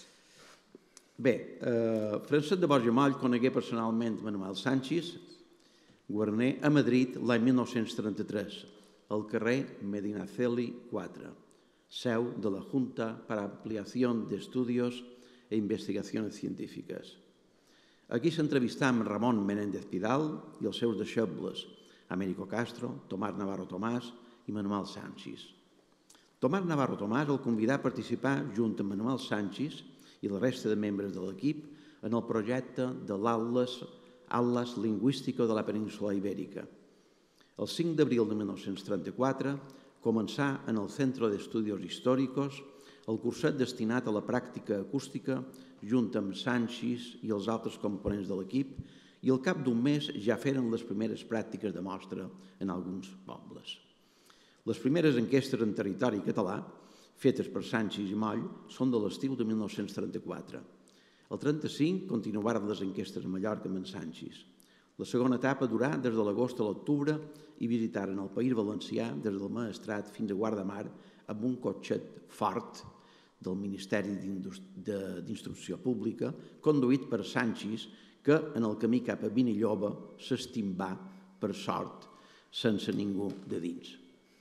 Bé, eh, Francesc de Borja Moll conegué personalment Manuel Sanchis, guarner a Madrid l'any mil nou-cents trenta-tres, al carrer Medinaceli quatre, seu de la Junta para Ampliación de Estudios e Investigaciones Científicas. Aquí s'entrevistà amb Ramon Menéndez Pidal i els seus deixebles, Américo Castro, Tomàs Navarro Tomàs i Manuel Sanchis. Tomàs Navarro Tomàs el convidà a participar junt amb Manuel Sanchis i la resta de membres de l'equip en el projecte de l'Atlas Atlas Lingüístico de la Península Ibèrica. El cinc d'abril de mil nou-cents trenta-quatre començà en el Centro d'Estudios Históricos el curset destinat a la pràctica acústica junt amb Sanchis i els altres components de l'equip i al cap d'un mes ja feren les primeres pràctiques de mostra en alguns pobles. Les primeres enquestes en territori català, fetes per Sanchis i Moll, són de l'estiu de mil nou-cents trenta-quatre. El trenta-cinc continuaren les enquestes a Mallorca amb en Sanchis. La segona etapa durà des de l'agost a l'octubre i visitaren el País Valencià des del Maestrat fins a Guardamar amb un cotxet fort del Ministeri d'Instrucció Pública, conduït per Sanchis, que en el camí cap a Vinilloba s'estimbà, per sort, sense ningú de dins.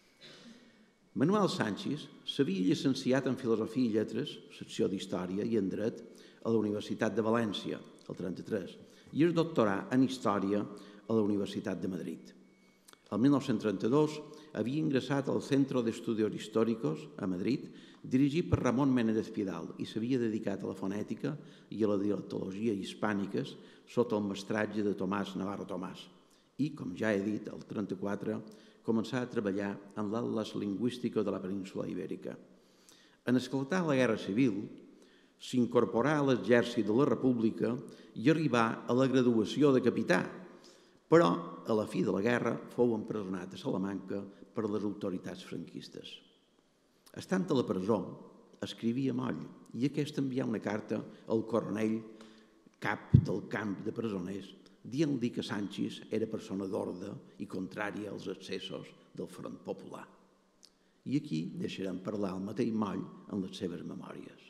Manuel Sanchis s'havia llicenciat en Filosofia i Lletres, secció d'Història i en Dret, a la Universitat de València, el trenta-tres, i es doctorà en Història a la Universitat de Madrid. El mil nou-cents trenta-dos havia ingressat al Centro d'Estudios Históricos, a Madrid, dirigit per Ramon Menéndez Pidal i s'havia dedicat a la fonètica i a la dialectologia hispàniques sota el mestratge de Tomàs Navarro Tomàs. I, com ja he dit, el trenta-quatre començà a treballar en l'Atlas Lingüístico de la Península Ibèrica. En esclatar la Guerra Civil, s'incorporà a l'exèrcit de la República i arribà a la graduació de capità, però a la fi de la guerra fou empresonat a Salamanca per les autoritats franquistes. Estant a la presó, escrivia Moll i aquest envià una carta al coronel cap del camp de presoners dient-li que Sanchis era persona d'ordre i contrària als excessos del Front Popular. I aquí deixarem parlar el mateix Moll en les seves memòries.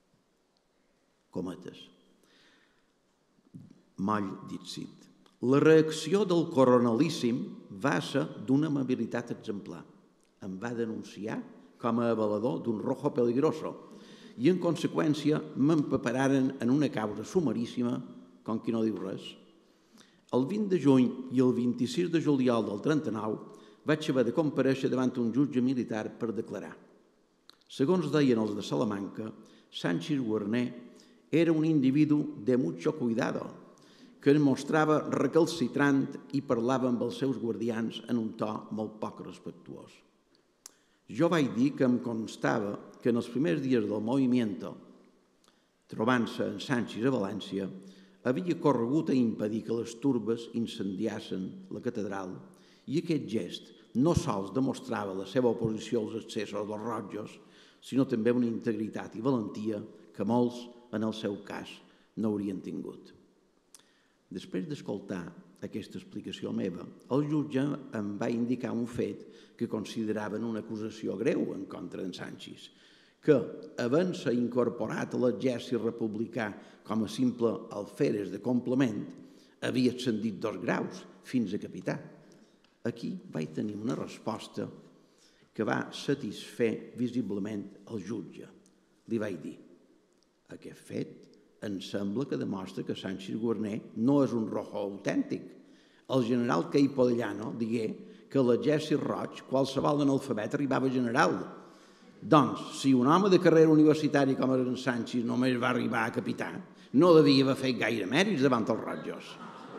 Cometes. Moll dit cit. La reacció del coronelíssim va ser d'una amabilitat exemplar. Em va denunciar com a avalador d'un rojo peligroso i, en conseqüència, m'empapararen en una causa sumaríssima, com qui no diu res. El vint de juny i el vint-i-sis de juliol del trenta-nou vaig haver de comparèixer davant un jutge militar per declarar. Segons deien els de Salamanca, Sanchis Guarner era un individu de mucho cuidado, que es mostrava recalcitrant i parlava amb els seus guardians en un to molt poc respectuós. Jo vaig dir que em constava que en els primers dies del moviment, trobant-se en Sanchis a València, havia corregut a impedir que les turbes incendiassen la catedral i aquest gest no sols demostrava la seva oposició als excessos dels rojos, sinó també una integritat i valentia que molts, en el seu cas, no haurien tingut. Després d'escoltar aquesta explicació meva, el jutge em va indicar un fet que consideraven una acusació greu en contra d'en Sanchis, que, havent-se incorporat a l'exèrcit republicà com a simple alferes de complement, havia ascendit dos graus fins a capità. Aquí vaig tenir una resposta que va satisfer visiblement el jutge. Li vaig dir: aquest fet em sembla que demostra que Sánchez Guarner no és un rojo autèntic. El general Queipo de Llano digué que a l'exèrcit roig qualsevol analfabet arribava a general. Doncs, si un home de carrera universitària com era en Sánchez només va arribar a capità, no devia haver fet gaire mèrits davant els rojos.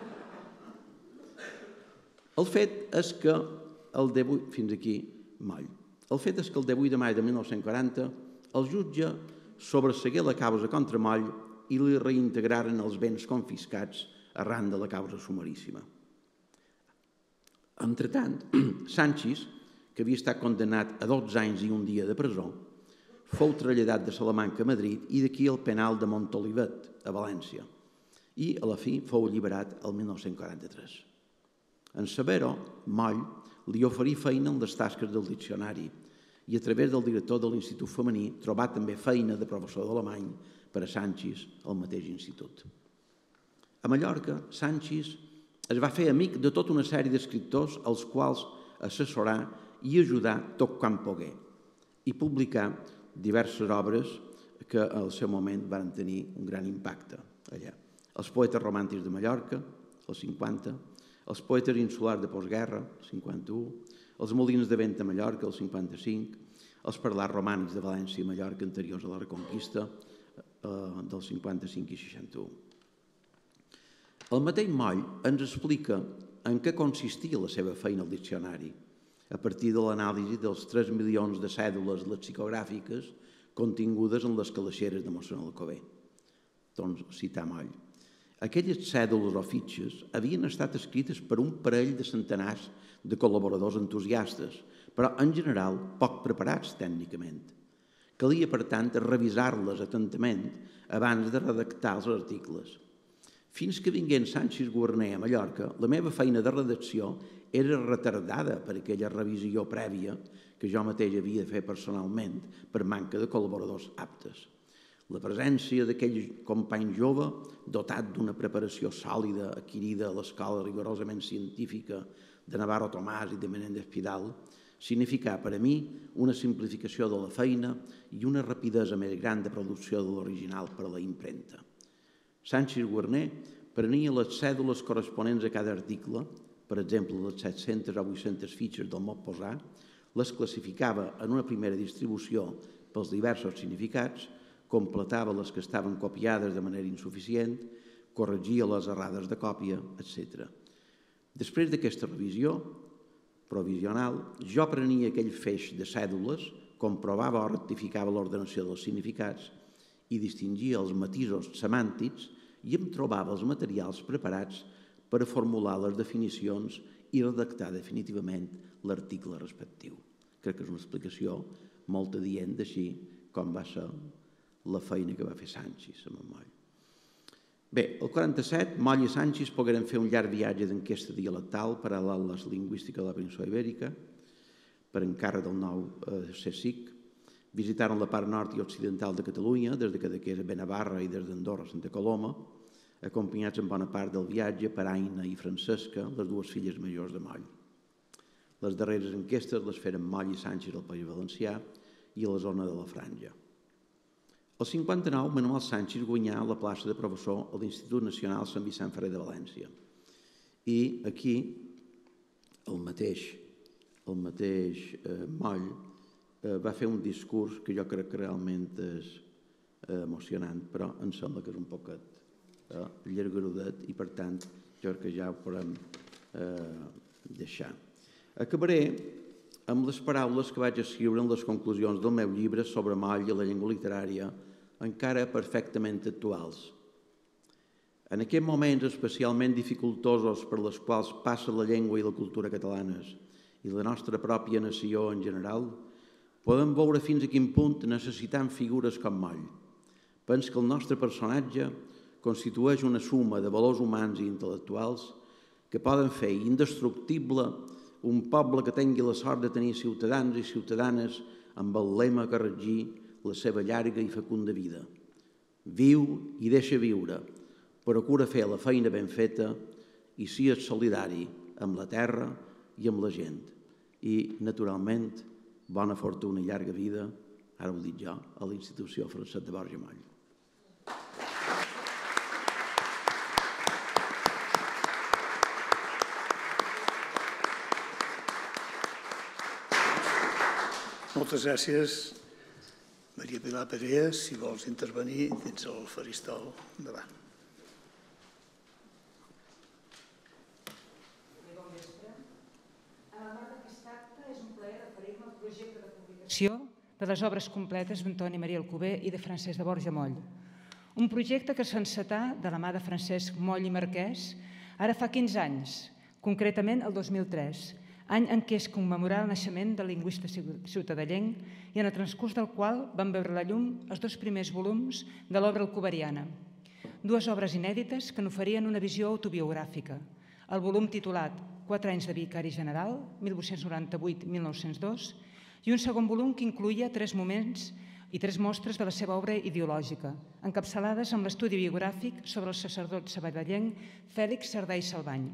El fet és que el divuit... Fins aquí, moll. El fet és que el divuit de maig de mil nou-cents quaranta el jutge sobresegué la causa contra Moll i li reintegraren els béns confiscats arran de la causa sumaríssima. Entretant, Sánchez, que havia estat condemnat a dotze anys i un dia de presó, fou traslladat de Salamanca a Madrid i d'aquí al penal de Montolivet, a València, i a la fi fou alliberat el mil nou-cents quaranta-tres. En saber-ho, Moll li oferí feina en les tasques del diccionari i a través del director de l'Institut Femení trobà també feina de professor d'alemany per a Sánchez al mateix institut. A Mallorca, Sánchez es va fer amic de tota una sèrie d'escriptors als quals assessorà i ajudar tot quan pogué i publicar diverses obres que al seu moment van tenir un gran impacte allà. Els poetes romàntics de Mallorca, el cinquanta, els poetes insulars de postguerra, el cinquanta-u, els molins de vent a Mallorca, el cinquanta-cinc, els parlars romànics de València i Mallorca anteriors a la Reconquista, eh, del cinquanta-cinc i seixanta-u. El mateix Moll ens explica en què consistia la seva feina al diccionari, a partir de l'anàlisi dels tres milions de cèdules lexicogràfiques contingudes en les calaixeres de mossèn Alcover. Doncs citar Moll. Aquelles cèdules o fitxes havien estat escrites per un parell de centenars de col·laboradors entusiastes, però en general poc preparats tècnicament. Calia, per tant, revisar-les atentament abans de redactar els articles. Fins que vingué en Sánchez Guarner a Mallorca, la meva feina de redacció era retardada per aquella revisió prèvia que jo mateix havia de fer personalment per manca de col·laboradors aptes. La presència d'aquell company jove, dotat d'una preparació sòlida adquirida a l'escola rigorosament científica de Navarro Tomàs i de Menéndez Pidal, significà per a mi una simplificació de la feina i una rapidesa més gran de producció de l'original per a la impremta. Sánchez Guarner prenia les cèdules corresponents a cada article, per exemple les set-centes o vuit-centes fitxes del mot posar, les classificava en una primera distribució pels diversos significats, completava les que estaven copiades de manera insuficient, corregia les errades de còpia, etcètera. Després d'aquesta revisió provisional, jo prenia aquell feix de cèdules, comprovava o rectificava l'ordenació dels significats i distingia els matisos semàntics i em trobava els materials preparats per a formular les definicions i redactar definitivament l'article respectiu. Crec que és una explicació molt adient d'així com va ser la feina que va fer Sánchez amb el Moll. Bé, el quaranta-set, Moll i Sánchez pogueren fer un llarg viatge d'enquesta dialectal per a l'Atles Lingüística de la península Ibèrica, per encàrrec del nou C S I C. Visitaren la part nord i occidental de Catalunya, des de Cadaqués a Benavarra i des d'Andorra a Santa Coloma, acompanyats en bona part del viatge per Aina i Francesca, les dues filles majors de Moll. Les darreres enquestes les feren Moll i Sánchez al País Valencià i a la zona de la Franja. El cinquanta-nou, Manuel Sánchez guanyà la plaça de professor a l'Institut Nacional Sant Vicent Ferrer de València. I aquí el mateix, el mateix eh, Moll eh, va fer un discurs que jo crec que realment és eh, emocionant, però em sembla que és un poquet eh, llargarudet i, per tant, jo crec que ja ho podem eh, deixar. Acabaré amb les paraules que vaig escriure en les conclusions del meu llibre sobre Moll i la llengua literària, encara perfectament actuals. En aquests moments especialment dificultosos per les quals passa la llengua i la cultura catalanes i la nostra pròpia nació en general, podem veure fins a quin punt necessitem figures com Moll. Penso que el nostre personatge constitueix una suma de valors humans i intel·lectuals que poden fer indestructible un poble que tingui la sort de tenir ciutadans i ciutadanes amb el lema que regir la seva llarga i fecunda vida. Viu i deixa viure, procura fer la feina ben feta i sigues solidari amb la terra i amb la gent. I, naturalment, bona fortuna i llarga vida, ara ho dic jo, a la institució Francesc de Borja Moll. Moltes gràcies, Maria Pilar Perea. Si vols intervenir, tens el faristol davant. Bon vespre. En el marc d'aquest acte és un plaer referir-me al projecte de publicació de les obres completes d'Antoni Maria Alcover i de Francesc de Borja Moll. Un projecte que s'encetà de la mà de Francesc Moll i Marquès ara fa quinze anys, concretament el dos mil tres, any en què es commemorà el naixement del lingüista ciutadellenc i en el transcurs del qual van veure la llum els dos primers volums de l'obra alcoveriana. Dues obres inèdites que n'oferien una visió autobiogràfica. El volum titulat Quatre anys de vicari general, mil vuit-cents noranta-vuit a mil nou-cents dos, i un segon volum que incloïa tres moments i tres mostres de la seva obra ideològica, encapçalades amb l'estudi biogràfic sobre el sacerdot sabadellenc Fèlix Cerdà i Salvany.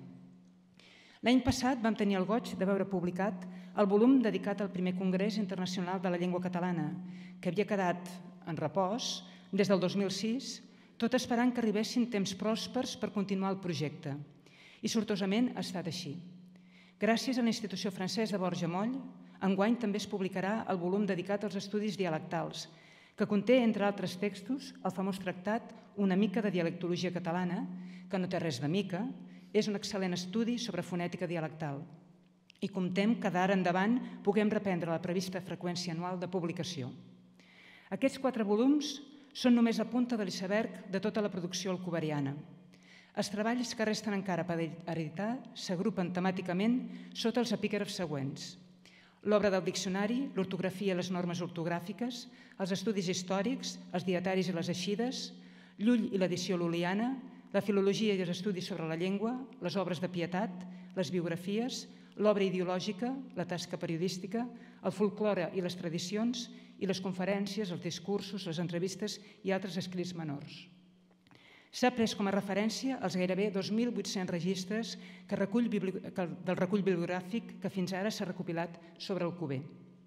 L'any passat vam tenir el goig de veure publicat el volum dedicat al primer Congrés Internacional de la Llengua Catalana, que havia quedat en repòs des del dos mil sis, tot esperant que arribessin temps pròspers per continuar el projecte. I sortosament ha estat així. Gràcies a la institució Francesc de Borja Moll, enguany també es publicarà el volum dedicat als estudis dialectals, que conté, entre altres textos, el famós tractat Una mica de dialectologia catalana, que no té res de mica, és un excel·lent estudi sobre fonètica dialectal i comptem que d'ara endavant puguem reprendre la prevista freqüència anual de publicació. Aquests quatre volums són només la punta de l'iceberg de tota la producció alcoveriana. Els treballs que resten encara per editar s'agrupen temàticament sota els epígrafs següents: l'obra del diccionari, l'ortografia i les normes ortogràfiques, els estudis històrics, els dietaris i les eixides, Llull i l'edició lul·liana, la filologia i els estudis sobre la llengua, les obres de pietat, les biografies, l'obra ideològica, la tasca periodística, el folklore i les tradicions, i les conferències, els discursos, les entrevistes i altres escrits menors. S'ha pres com a referència els gairebé dos mil vuit-cents registres que recull, del recull bibliogràfic que fins ara s'ha recopilat sobre Alcover.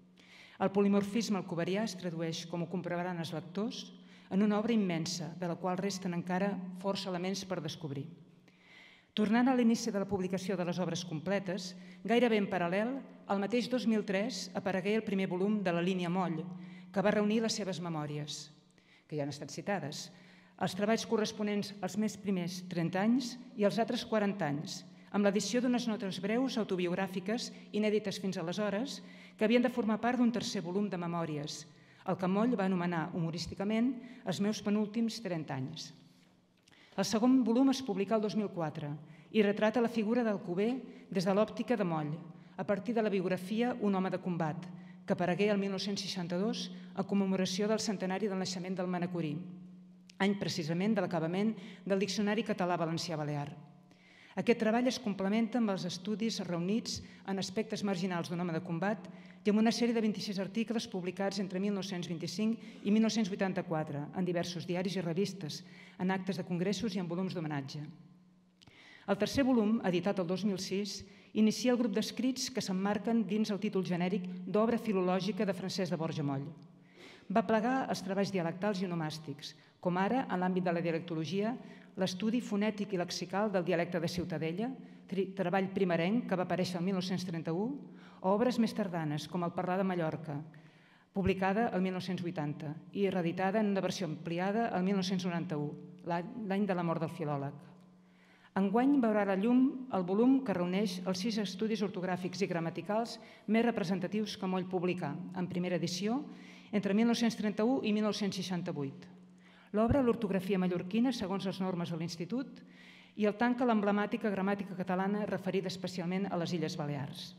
El polimorfisme alcoverià es tradueix, com ho comprovaran els lectors, en una obra immensa, de la qual resten encara força elements per descobrir. Tornant a l'inici de la publicació de les obres completes, gairebé en paral·lel, el mateix dos mil tres aparegué el primer volum de la línia Moll, que va reunir les seves memòries, que ja han estat citades, els treballs corresponents als més primers trenta anys i als altres quaranta anys, amb l'edició d'unes notes breus autobiogràfiques inèdites fins aleshores, que havien de formar part d'un tercer volum de memòries, el que Moll va anomenar humorísticament els meus penúltims trenta anys. El segon volum es publica el dos mil quatre i retrata la figura d'Alcover des de l'òptica de Moll, a partir de la biografia Un home de combat, que aparegué el mil nou-cents seixanta-dos a commemoració del centenari del naixement del manacorí, any precisament de l'acabament del Diccionari Català-Valencià-Balear. Aquest treball es complementa amb els estudis reunits en aspectes marginals d'un home de combat i amb una sèrie de vint-i-sis articles publicats entre mil nou-cents vint-i-cinc i mil nou-cents vuitanta-quatre en diversos diaris i revistes, en actes de congressos i en volums d'homenatge. El tercer volum, editat el dos mil sis, inicia el grup d'escrits que s'emmarquen dins el títol genèric d'Obra filològica de Francesc de Borja Moll. Va plegar els treballs dialectals i onomàstics, com ara, en l'àmbit de la dialectologia, l'estudi fonètic i lexical del dialecte de Ciutadella, treball primerenc que va aparèixer el mil nou-cents trenta-u, o obres més tardanes, com el Parlar de Mallorca, publicada el mil nou-cents vuitanta i reeditada en una versió ampliada el mil nou-cents noranta-u, l'any de la mort del filòleg. Enguany veurà la llum el volum que reuneix els sis estudis ortogràfics i gramaticals més representatius que Moll publicà, en primera edició, entre mil nou-cents trenta-u i mil nou-cents seixanta-vuit. L'obra L'ortografia mallorquina, segons les normes de l'Institut, i el tanca l'emblemàtica gramàtica catalana referida especialment a les Illes Balears.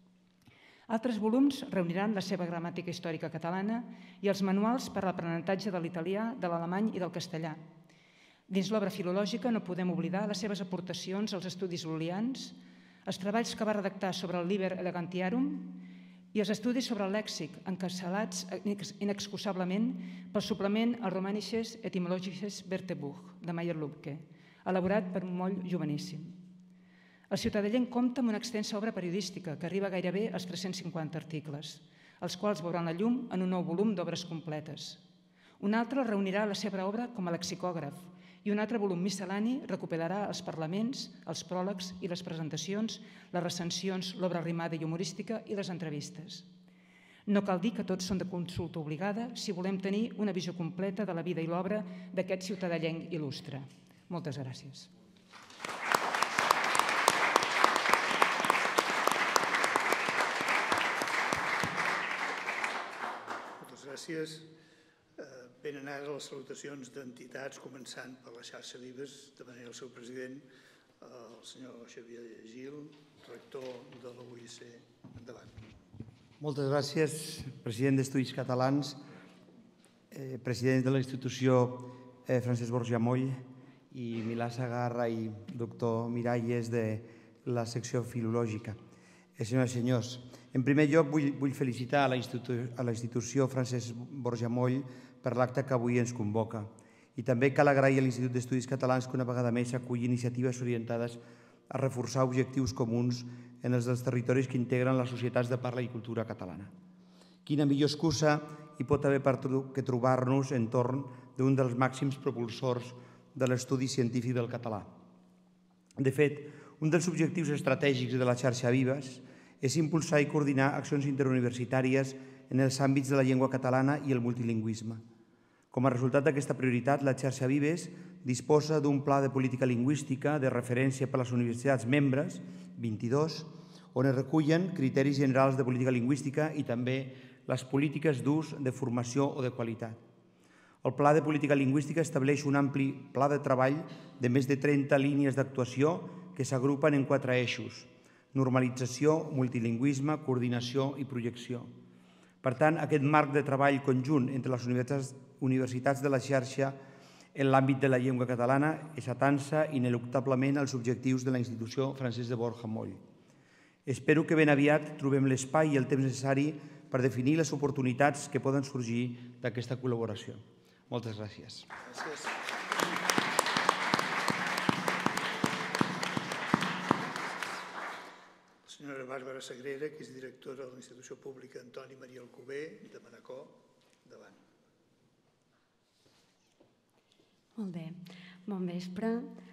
Altres volums reuniran la seva gramàtica històrica catalana i els manuals per a l'aprenentatge de l'italià, de l'alemany i del castellà. Dins l'obra filològica no podem oblidar les seves aportacions als estudis lul·lians, els treballs que va redactar sobre el Liber Elegantiarum i els estudis sobre el lèxic, encapçalats inexcusablement pel suplement al Romanisches Etymologisches Wörterbuch de Meyer-Lübke, elaborat per un Moll joveníssim. El Ciutadellenc compta amb una extensa obra periodística que arriba gairebé als tres-cents cinquanta articles, els quals veuran la llum en un nou volum d'obres completes. Un altre reunirà la seva obra com a lexicògraf i un altre volum miscel·lani recuperarà els parlaments, els pròlegs i les presentacions, les recensions, l'obra rimada i humorística i les entrevistes. No cal dir que tots són de consulta obligada si volem tenir una visió completa de la vida i l'obra d'aquest ciutadellenc il·lustre. Moltes gràcies. Moltes gràcies. Venen ara les salutacions d'entitats, començant per la xarxa Vives, de manera el seu president, el senyor Xavier Gil, rector de la U I C. Endavant. Moltes gràcies, president d'Estudis Catalans, president de la institució Francesc Borja Moll i Milà Sagarra i doctor Miralles de la secció filològica. Senyores i senyors, en primer lloc vull felicitar a la institució Francesc Borja Moll per l'acte que avui ens convoca. I també cal agrair a l'Institut d'Estudis Catalans que una vegada més aculli iniciatives orientades a reforçar objectius comuns en els dels territoris que integren les societats de parla i cultura catalana. Quina millor excusa hi pot haver que trobar-nos entorn d'un dels màxims propulsors de l'estudi científic del català. De fet, un dels objectius estratègics de la xarxa Vives és impulsar i coordinar accions interuniversitàries en els àmbits de la llengua catalana i el multilingüisme. Com a resultat d'aquesta prioritat, la xarxa Vives disposa d'un pla de política lingüística de referència per a les universitats membres, vint-i-dos, on es recullen criteris generals de política lingüística i també les polítiques d'ús, de formació o de qualitat. El pla de política lingüística estableix un ampli pla de treball de més de trenta línies d'actuació que s'agrupen en quatre eixos: normalització, multilingüisme, coordinació i projecció. Per tant, aquest marc de treball conjunt entre les universitats de la xarxa en l'àmbit de la llengua catalana és atansa ineluctablement als objectius de la institució Francesc de Borja Moll. Espero que ben aviat trobem l'espai i el temps necessari per definir les oportunitats que poden sorgir d'aquesta col·laboració. Moltes gràcies. Gràcies. La senyora Bàrbara Sagrera, que és directora de la Institució Pública Antoni Maria Alcover, de Manacor. Endavant. Molt bé. Bon vespre.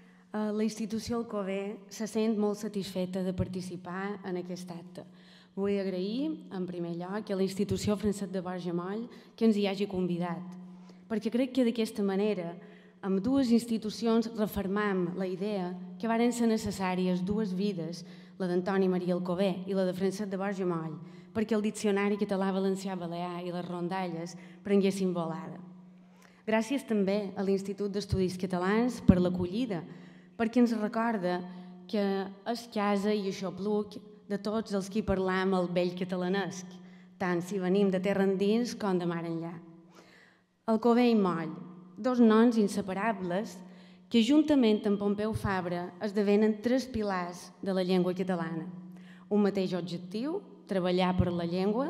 La institució Alcover se sent molt satisfeta de participar en aquest acte. Vull agrair, en primer lloc, a la institució Francesc de Borja Moll que ens hi hagi convidat, perquè crec que d'aquesta manera, amb dues institucions, refermam la idea que varen ser necessàries dues vides, la d'Antoni Maria Alcover i la de Francesc de Borja Moll, perquè el diccionari català-valencià-balear i les rondalles prenguessin volada. Gràcies també a l'Institut d'Estudis Catalans per l'acollida, perquè ens recorda que és casa i aixopluc de tots els qui parlam el vell catalanesc, tant si venim de terra endins com de mar enllà. Alcover i Moll, dos noms inseparables que juntament amb Pompeu Fabra esdevenen tres pilars de la llengua catalana. Un mateix objectiu, treballar per la llengua,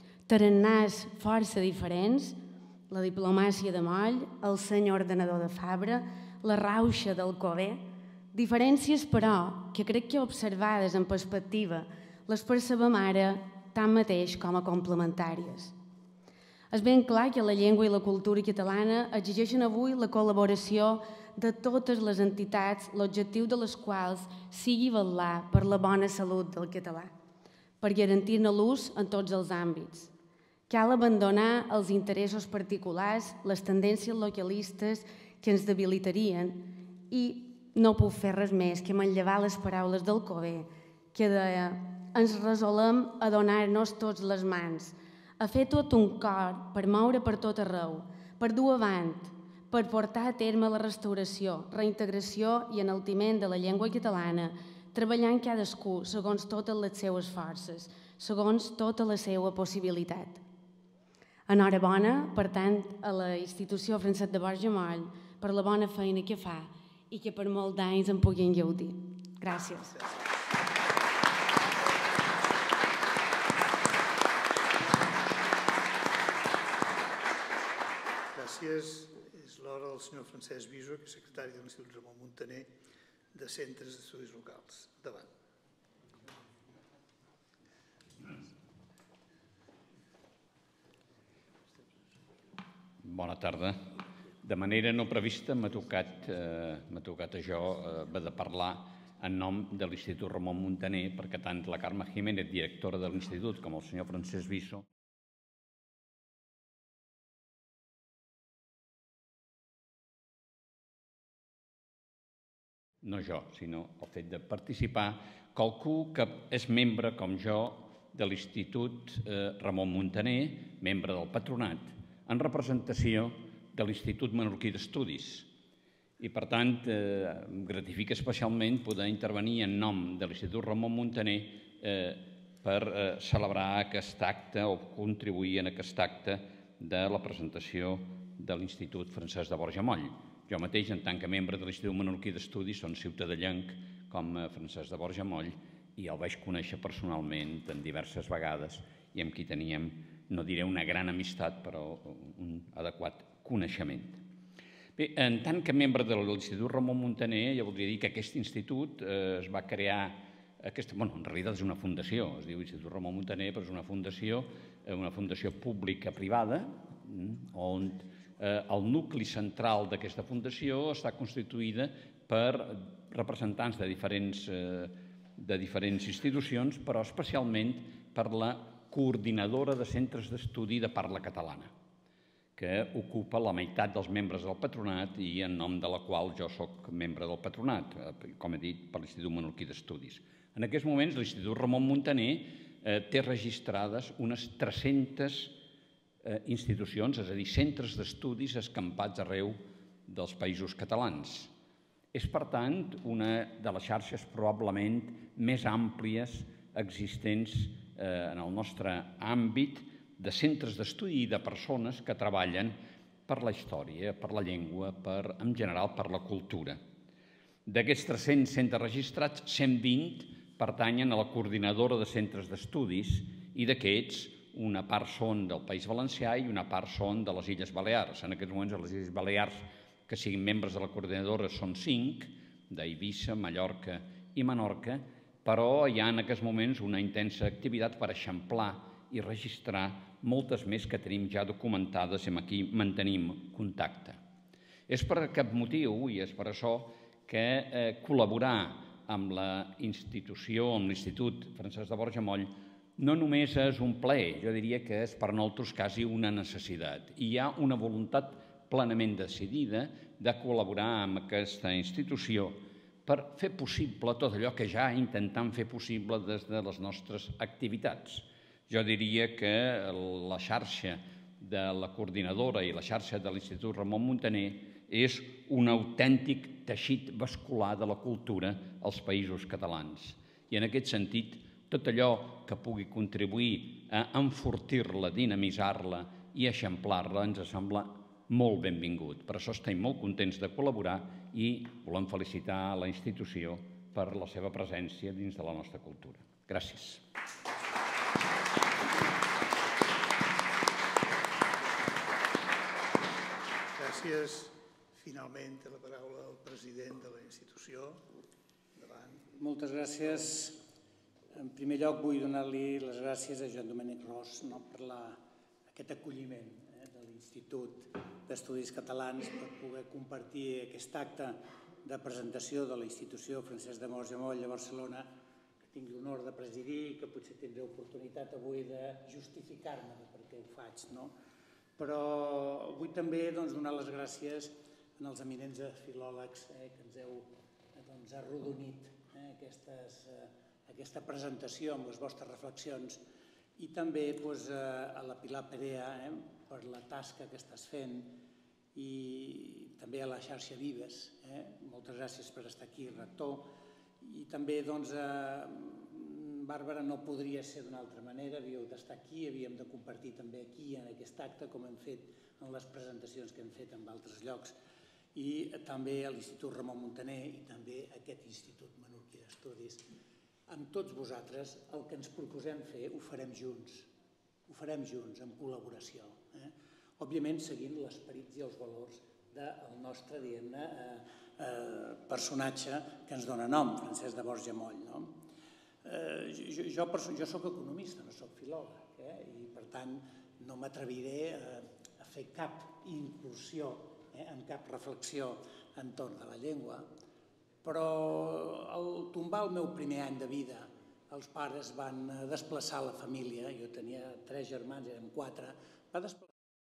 tarannàs força diferents, la diplomàcia de Moll, el seny ordenador de Fabra, la rauxa d'Alcover, diferències però que crec que observades en perspectiva les percebem ara tant mateix com a complementàries. És ben clar que la llengua i la cultura catalana exigeixen avui la col·laboració de totes les entitats, l'objectiu de les quals sigui vetllar per la bona salut del català, per garantir-ne l'ús en tots els àmbits. Cal abandonar els interessos particulars, les tendències localistes que ens debilitarien i no puc fer res més que manllevar les paraules d'Alcover, que deia: ens resolem a donar-nos tots les mans, a fer tot un cor per moure per tot arreu, per dur avant, per portar a terme la restauració, reintegració i enaltiment de la llengua catalana, treballant cadascú segons totes les seues forces, segons tota la seva possibilitat. Enhorabona, per tant, a la institució Francesc de Borja Moll per la bona feina que fa i que per molts d'anys en puguin gaudir. Gràcies. Gràcies. És l'hora del senyor Francesc Viso, que és secretari de l'Institut Ramon Muntaner, de Centres d'Estudis Locals. Endavant. Bona tarda. De manera no prevista m'ha tocat, eh, m'ha tocat a jo eh, de parlar en nom de l'Institut Ramon Muntaner, perquè tant la Carme Jiménez, directora de l'Institut, com el senyor Francesc Viso, no jo, sinó el fet de participar, qualcú que és membre, com jo, de l'Institut eh, Ramon Muntaner, membre del patronat, en representació de l'Institut Menorquí d'Estudis. I, per tant, eh, em gratifica especialment poder intervenir en nom de l'Institut Ramon Muntaner eh, per eh, celebrar aquest acte o contribuir en aquest acte de la presentació de l'Institut Francesc de Borja Moll. Jo mateix, en tant que membre de l'Institut Menorquí d'Estudis, soc ciutadellenc com Francesc de Borja Moll i el vaig conèixer personalment en diverses vegades i amb qui teníem, no diré una gran amistat, però un adequat coneixement. Bé, en tant que membre de l'Institut Ramon Muntaner, ja voldria dir que aquest institut eh, es va crear, aquesta, bueno, en realitat és una fundació, es diu Institut Ramon Muntaner, però és una fundació, eh, una fundació pública-privada, on eh, el nucli central d'aquesta fundació està constituïda per representants de diferents, eh, de diferents institucions, però especialment per la coordinadora de centres d'estudi de parla catalana, que ocupa la meitat dels membres del patronat i en nom de la qual jo sóc membre del patronat, com he dit, per l'Institut Menorquí d'Estudis. En aquests moments l'Institut Ramon Muntaner eh, té registrades unes tres-centes eh, institucions, és a dir, centres d'estudis escampats arreu dels països catalans. És, per tant, una de les xarxes probablement més àmplies existents eh, en el nostre àmbit de centres d'estudi i de persones que treballen per la història, per la llengua, per, en general per la cultura. D'aquests tres-cents centres registrats, cent vint pertanyen a la coordinadora de centres d'estudis i d'aquests una part són del País Valencià i una part són de les Illes Balears. En aquests moments a les Illes Balears que siguin membres de la coordinadora són cinc, d'Eivissa, Mallorca i Menorca, però hi ha en aquests moments una intensa activitat per eixamplar i registrar moltes més que tenim ja documentades i amb qui mantenim contacte. És per aquest motiu i és per això que eh, col·laborar amb la institució, amb l'Institut Francesc de Borja Moll, no només és un plaer, jo diria que és per nosaltres quasi una necessitat. I hi ha una voluntat plenament decidida de col·laborar amb aquesta institució per fer possible tot allò que ja intentem fer possible des de les nostres activitats. Jo diria que la xarxa de la coordinadora i la xarxa de l'Institut Ramon Muntaner és un autèntic teixit vascular de la cultura als països catalans. I en aquest sentit, tot allò que pugui contribuir a enfortir-la, dinamitzar-la i eixamplar-la ens sembla molt benvingut. Per això estem molt contents de col·laborar i volem felicitar la institució per la seva presència dins de la nostra cultura. Gràcies. Gràcies. Finalment té la paraula el president de la institució. Endavant. Moltes gràcies. En primer lloc vull donar-li les gràcies a Joan Domènec Ros per aquest acolliment de l'Institut d'Estudis Catalans per poder compartir aquest acte de presentació de la institució Francesc de Borja Moll a Barcelona, que tinc l'honor de presidir i que potser tindré oportunitat avui de justificar-me de per què ho faig. Però vull també donar les gràcies als eminents filòlegs que ens heu arrodonit aquesta presentació amb les vostres reflexions i també a la Pilar Perea per la tasca que estàs fent i també a la xarxa Vives. Moltes gràcies per estar aquí, rector. I també, doncs, Bàrbara, no podria ser d'una altra manera, havíeu d'estar aquí, havíem de compartir també aquí en aquest acte, com hem fet en les presentacions que hem fet en altres llocs, i també a l'Institut Ramon Muntaner i també a aquest Institut Menorquí d'Estudis. Amb tots vosaltres, el que ens proposem fer ho farem junts, ho farem junts, en col·laboració. Òbviament, seguint l'esperit i els valors del nostre, diguem-ne, personatge que ens dona nom, Francesc de Borja Moll. Jo soc economista, no soc filòleg, i per tant no m'atreviré a fer cap incursió en cap reflexió entorn de la llengua, però al tombar el meu primer any de vida els pares van desplaçar la família, jo tenia tres germans, érem quatre, va desplaçar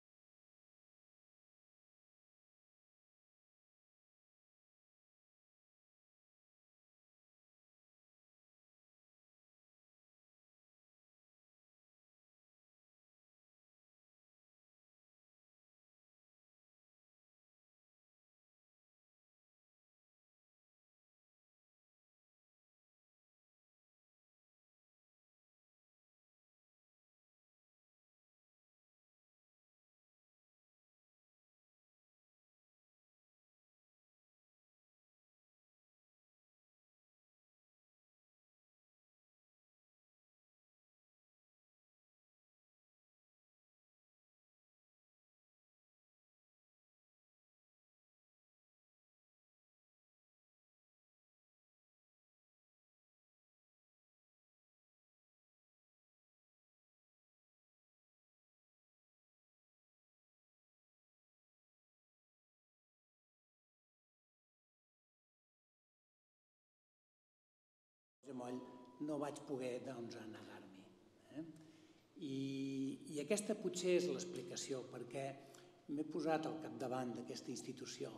Moll, no vaig poder negar-m'hi. I aquesta potser és l'explicació, perquè m'he posat al capdavant d'aquesta institució.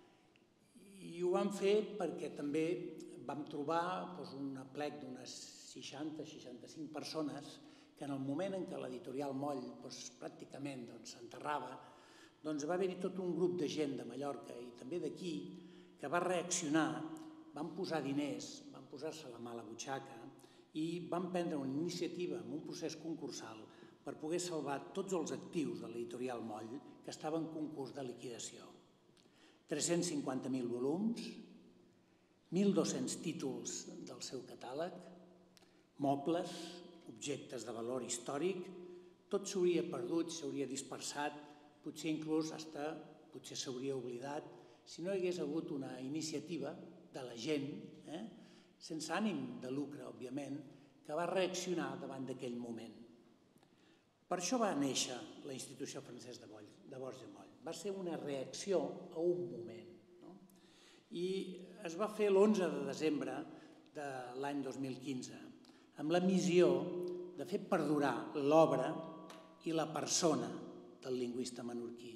I ho vam fer perquè també vam trobar un aplec d'unes seixanta seixanta-cinc persones que en el moment en què l'editorial Moll pràcticament s'enterrava, va haver-hi tot un grup de gent de Mallorca i també d'aquí que va reaccionar, van posar diners, posar-se la mà a la butxaca i van prendre una iniciativa en un procés concursal per poder salvar tots els actius de l'editorial Moll que estaven en concurs de liquidació. tres-cents cinquanta mil volums, mil dos-cents títols del seu catàleg, mobles, objectes de valor històric, tot s'hauria perdut, s'hauria dispersat, potser inclús potser s'hauria oblidat si no hi hagués hagut una iniciativa de la gent, sense ànim de lucre, òbviament, que va reaccionar davant d'aquell moment. Per això va néixer la institució Francesc de Borja Moll. Va ser una reacció a un moment. I es va fer l'onze de desembre de l'any dos mil quinze, amb la missió de fer perdurar l'obra i la persona del lingüista menorquí.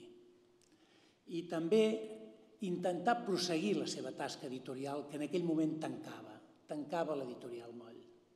I també intentar prosseguir la seva tasca editorial, que en aquell moment tancava. tancava l'editorial Moll.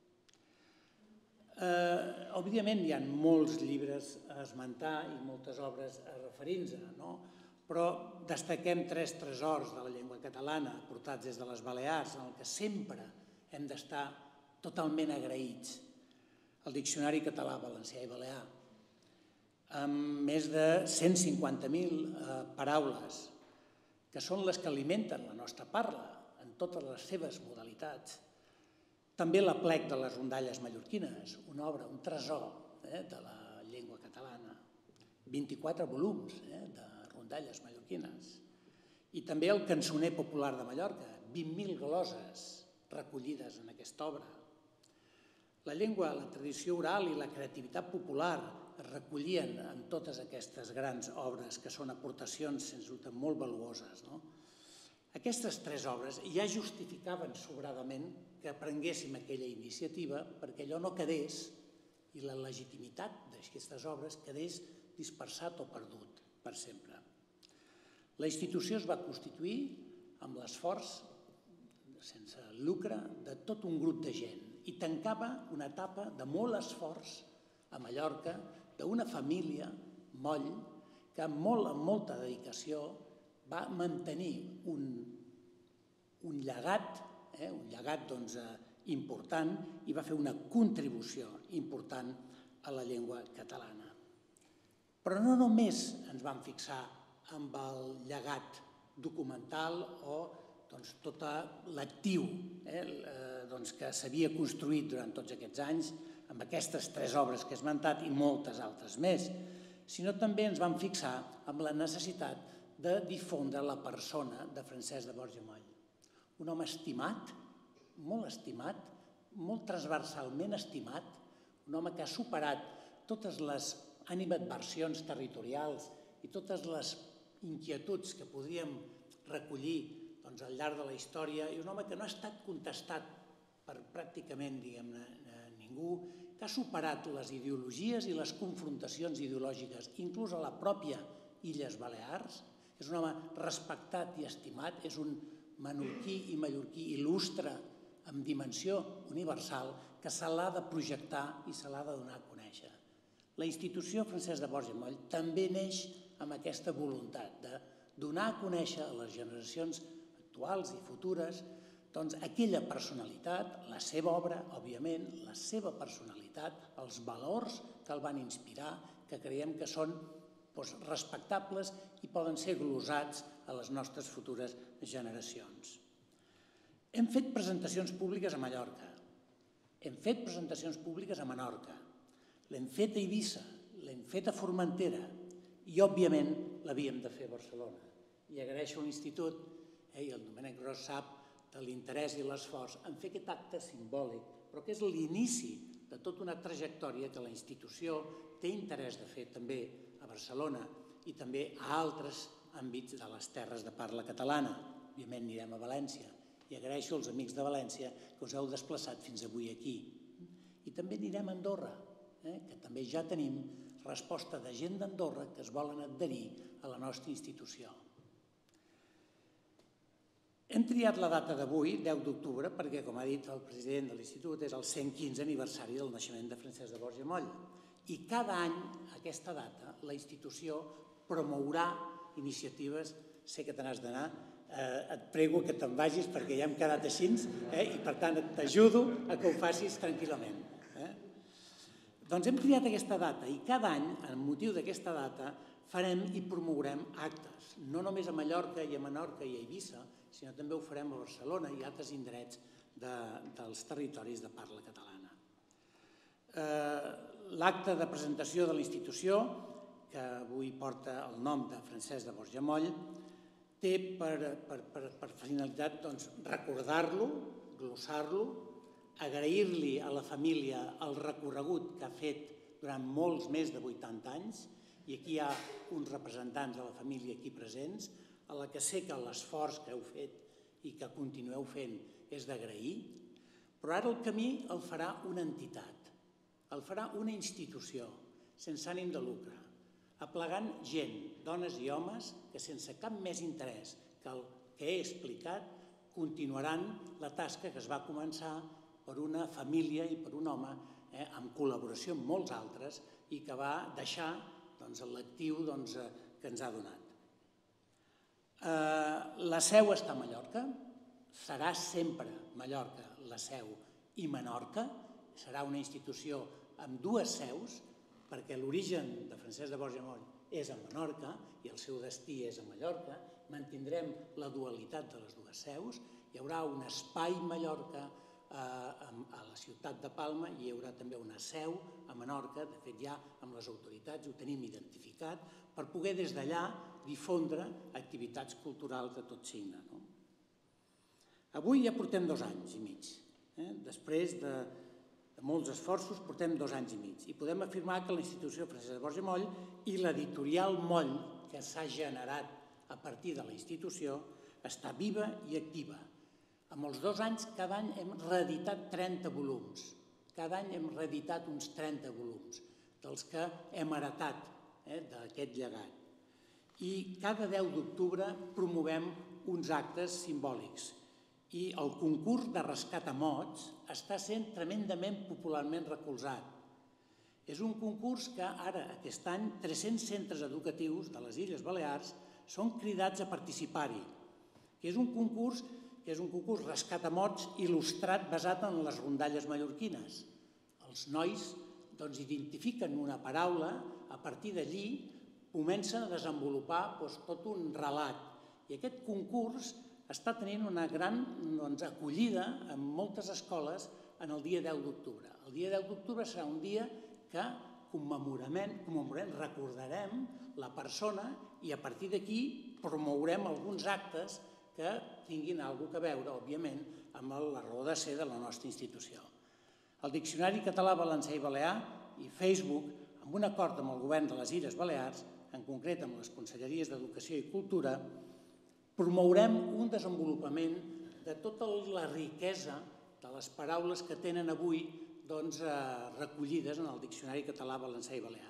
Òbviament hi ha molts llibres a esmentar i moltes obres a referir-nos, però destaquem tres tresors de la llengua catalana portats des de les Balears, en què sempre hem d'estar totalment agraïts. El Diccionari Català, Valencià i Balear, amb més de cent cinquanta mil paraules, que són les que alimenten la nostra parla en totes les seves modalitats. També l'Aplec de les rondalles mallorquines, una obra, un tresor de la llengua catalana. vint-i-quatre volums de rondalles mallorquines. I també el Cançoner Popular de Mallorca, vint mil gloses recollides en aquesta obra. La llengua, la tradició oral i la creativitat popular es recollien en totes aquestes grans obres, que són aportacions, sens dubte, molt valuoses. Aquestes tres obres ja justificaven sobradament que prenguéssim aquella iniciativa perquè allò no quedés i la legitimitat d'aquestes obres quedés dispersat o perdut per sempre. La institució es va constituir amb l'esforç sense lucre de tot un grup de gent i tancava una etapa de molt esforç a Mallorca d'una família, Moll, que amb molta dedicació va mantenir un llegat, un llegat important i va fer una contribució important a la llengua catalana. Però no només ens vam fixar amb el llegat documental o tot l'actiu que s'havia construït durant tots aquests anys amb aquestes tres obres que he esmentat i moltes altres més, sinó també ens vam fixar amb la necessitat de difondre la persona de Francesc de Borja Moll. un home estimat, molt estimat, molt transversalment estimat, un home que ha superat totes les animadversions territorials i totes les inquietuds que podríem recollir al llarg de la història, i un home que no ha estat contestat per pràcticament ningú, que ha superat les ideologies i les confrontacions ideològiques, inclús a la pròpia Illes Balears. És un home respectat i estimat, és un menorquí i mallorquí il·lustre amb dimensió universal que se l'ha de projectar i se l'ha de donar a conèixer. La institució Francesc de Borja Moll també neix amb aquesta voluntat de donar a conèixer a les generacions actuals i futures aquella personalitat, la seva obra, òbviament, la seva personalitat, els valors que el van inspirar, que creiem que són respectables i poden ser glosats a les nostres futures generacions. Hem fet presentacions públiques a Mallorca, hem fet presentacions públiques a Menorca, l'hem fet a Eivissa, l'hem fet a Formentera i, òbviament, l'havíem de fer a Barcelona. I agraeixo a l'Institut, i el Domènec Ros sap de l'interès i l'esforç en fer aquest acte simbòlic, però que és l'inici de tota una trajectòria que la institució té interès de fer també a Barcelona i també a altres àmbits de les terres de parla catalana. Òbviament anirem a València i agraeixo als amics de València que us heu desplaçat fins avui aquí. I també anirem a Andorra, que també ja tenim resposta de gent d'Andorra que es volen adherir a la nostra institució. Hem triat la data d'avui, deu d'octubre, perquè, com ha dit el president de l'Institut, és el cent quinze aniversari del naixement de Francesc de Borja Moll. I cada any, a aquesta data, la institució promourà iniciatives. Sé que te n'has d'anar, et prego que te'n vagis perquè ja hem quedat així i, per tant, t'ajudo a que ho facis tranquil·lament. Doncs hem triat aquesta data i cada any, amb motiu d'aquesta data, farem i promourem actes, no només a Mallorca i a Menorca i a Eivissa, sinó també ho farem a Barcelona i altres indrets dels territoris de parla catalana. L'acte de presentació de la institució, que avui porta el nom de Francesc de Borja Moll, té per finalitat recordar-lo, glossar-lo, agrair-li a la família el recorregut que ha fet durant molts més de vuitanta anys, i aquí hi ha uns representants de la família aquí presents, a la que sé que l'esforç que heu fet i que continueu fent és d'agrair, però ara el camí el farà una entitat, el farà una institució, sense ànim de lucre, aplegant gent, dones i homes, que sense cap més interès que el que he explicat, continuaran la tasca que es va començar per una família i per un home, en col·laboració amb molts altres, i que va deixar l'actiu que ens ha donat. La seu està a Mallorca, serà sempre Mallorca la seu i Menorca, serà una institució amb dues seus, perquè l'origen de Francesc de Borja Moll és a Menorca i el seu destí és a Mallorca, mantindrem la dualitat de les dues seus, hi haurà un espai Mallorca a la ciutat de Palma i hi haurà també una seu a Menorca, de fet ja amb les autoritats ho tenim identificat, per poder des d'allà difondre activitats culturals de tot signe. Avui ja portem dos anys i mig. Després de molts esforços portem dos anys i mig i podem afirmar que la institució Francesc de Borja Moll i l'editorial Moll que s'ha generat a partir de la institució està viva i activa. En els dos anys, cada any hem reeditat trenta volums. Cada any hem reeditat uns trenta volums, dels que hem heretat d'aquest llegat. I cada deu d'octubre promovem uns actes simbòlics. I el concurs de rescat a mots està sent tremendament popularment recolzat. És un concurs que ara, aquest any, tres-cents centres educatius de les Illes Balears són cridats a participar-hi. És un concurs que és un concurs rescat a mots il·lustrat basat en les rondalles mallorquines. Els nois identifiquen una paraula, a partir d'allí comencen a desenvolupar tot un relat. I aquest concurs està tenint una gran acollida en moltes escoles en el dia deu d'octubre. El dia deu d'octubre serà un dia que commemorem, recordarem la persona i a partir d'aquí promourem alguns actes que tinguin alguna cosa a veure, òbviament, amb la raó de ser de la nostra institució. El Diccionari Català, Valencià i Balear i Facebook, amb un acord amb el govern de les Illes Balears, en concret amb les Conselleries d'Educació i Cultura, promourem un desenvolupament de tota la riquesa de les paraules que tenen avui recollides en el Diccionari Català, Valencià i Balear.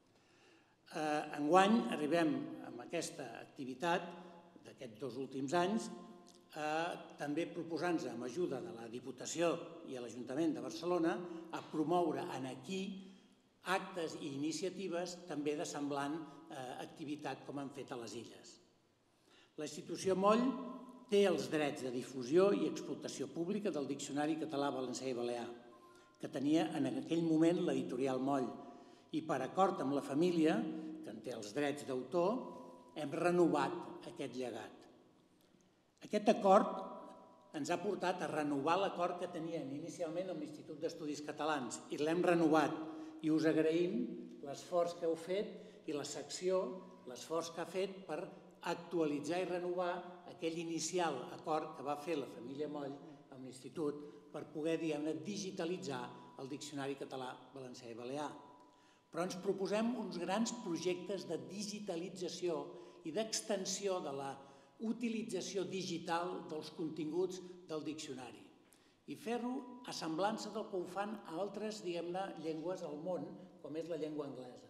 Enguany arribem amb aquesta activitat d'aquests dos últims anys, també proposant-nos, amb ajuda de la Diputació i l'Ajuntament de Barcelona, a promoure aquí actes i iniciatives també de semblant activitat com han fet a les Illes. La institució Moll té els drets de difusió i explotació pública del Diccionari Català, Valencià i Balear, que tenia en aquell moment l'editorial Moll, i per acord amb la família, que en té els drets d'autor, hem renovat aquest llegat. Aquest acord ens ha portat a renovar l'acord que tenien inicialment amb l'Institut d'Estudis Catalans i l'hem renovat i us agraïm l'esforç que heu fet i la secció, l'esforç que ha fet per actualitzar i renovar aquell inicial acord que va fer la família Moll amb l'Institut per poder, diguem-ne, digitalitzar el Diccionari Català, Valencià i Balear. Però ens proposem uns grans projectes de digitalització i d'extensió de la utilització digital dels continguts del diccionari i fer-ho a semblança del que ho fan a altres, diguem-ne, llengües al món, com és la llengua anglesa.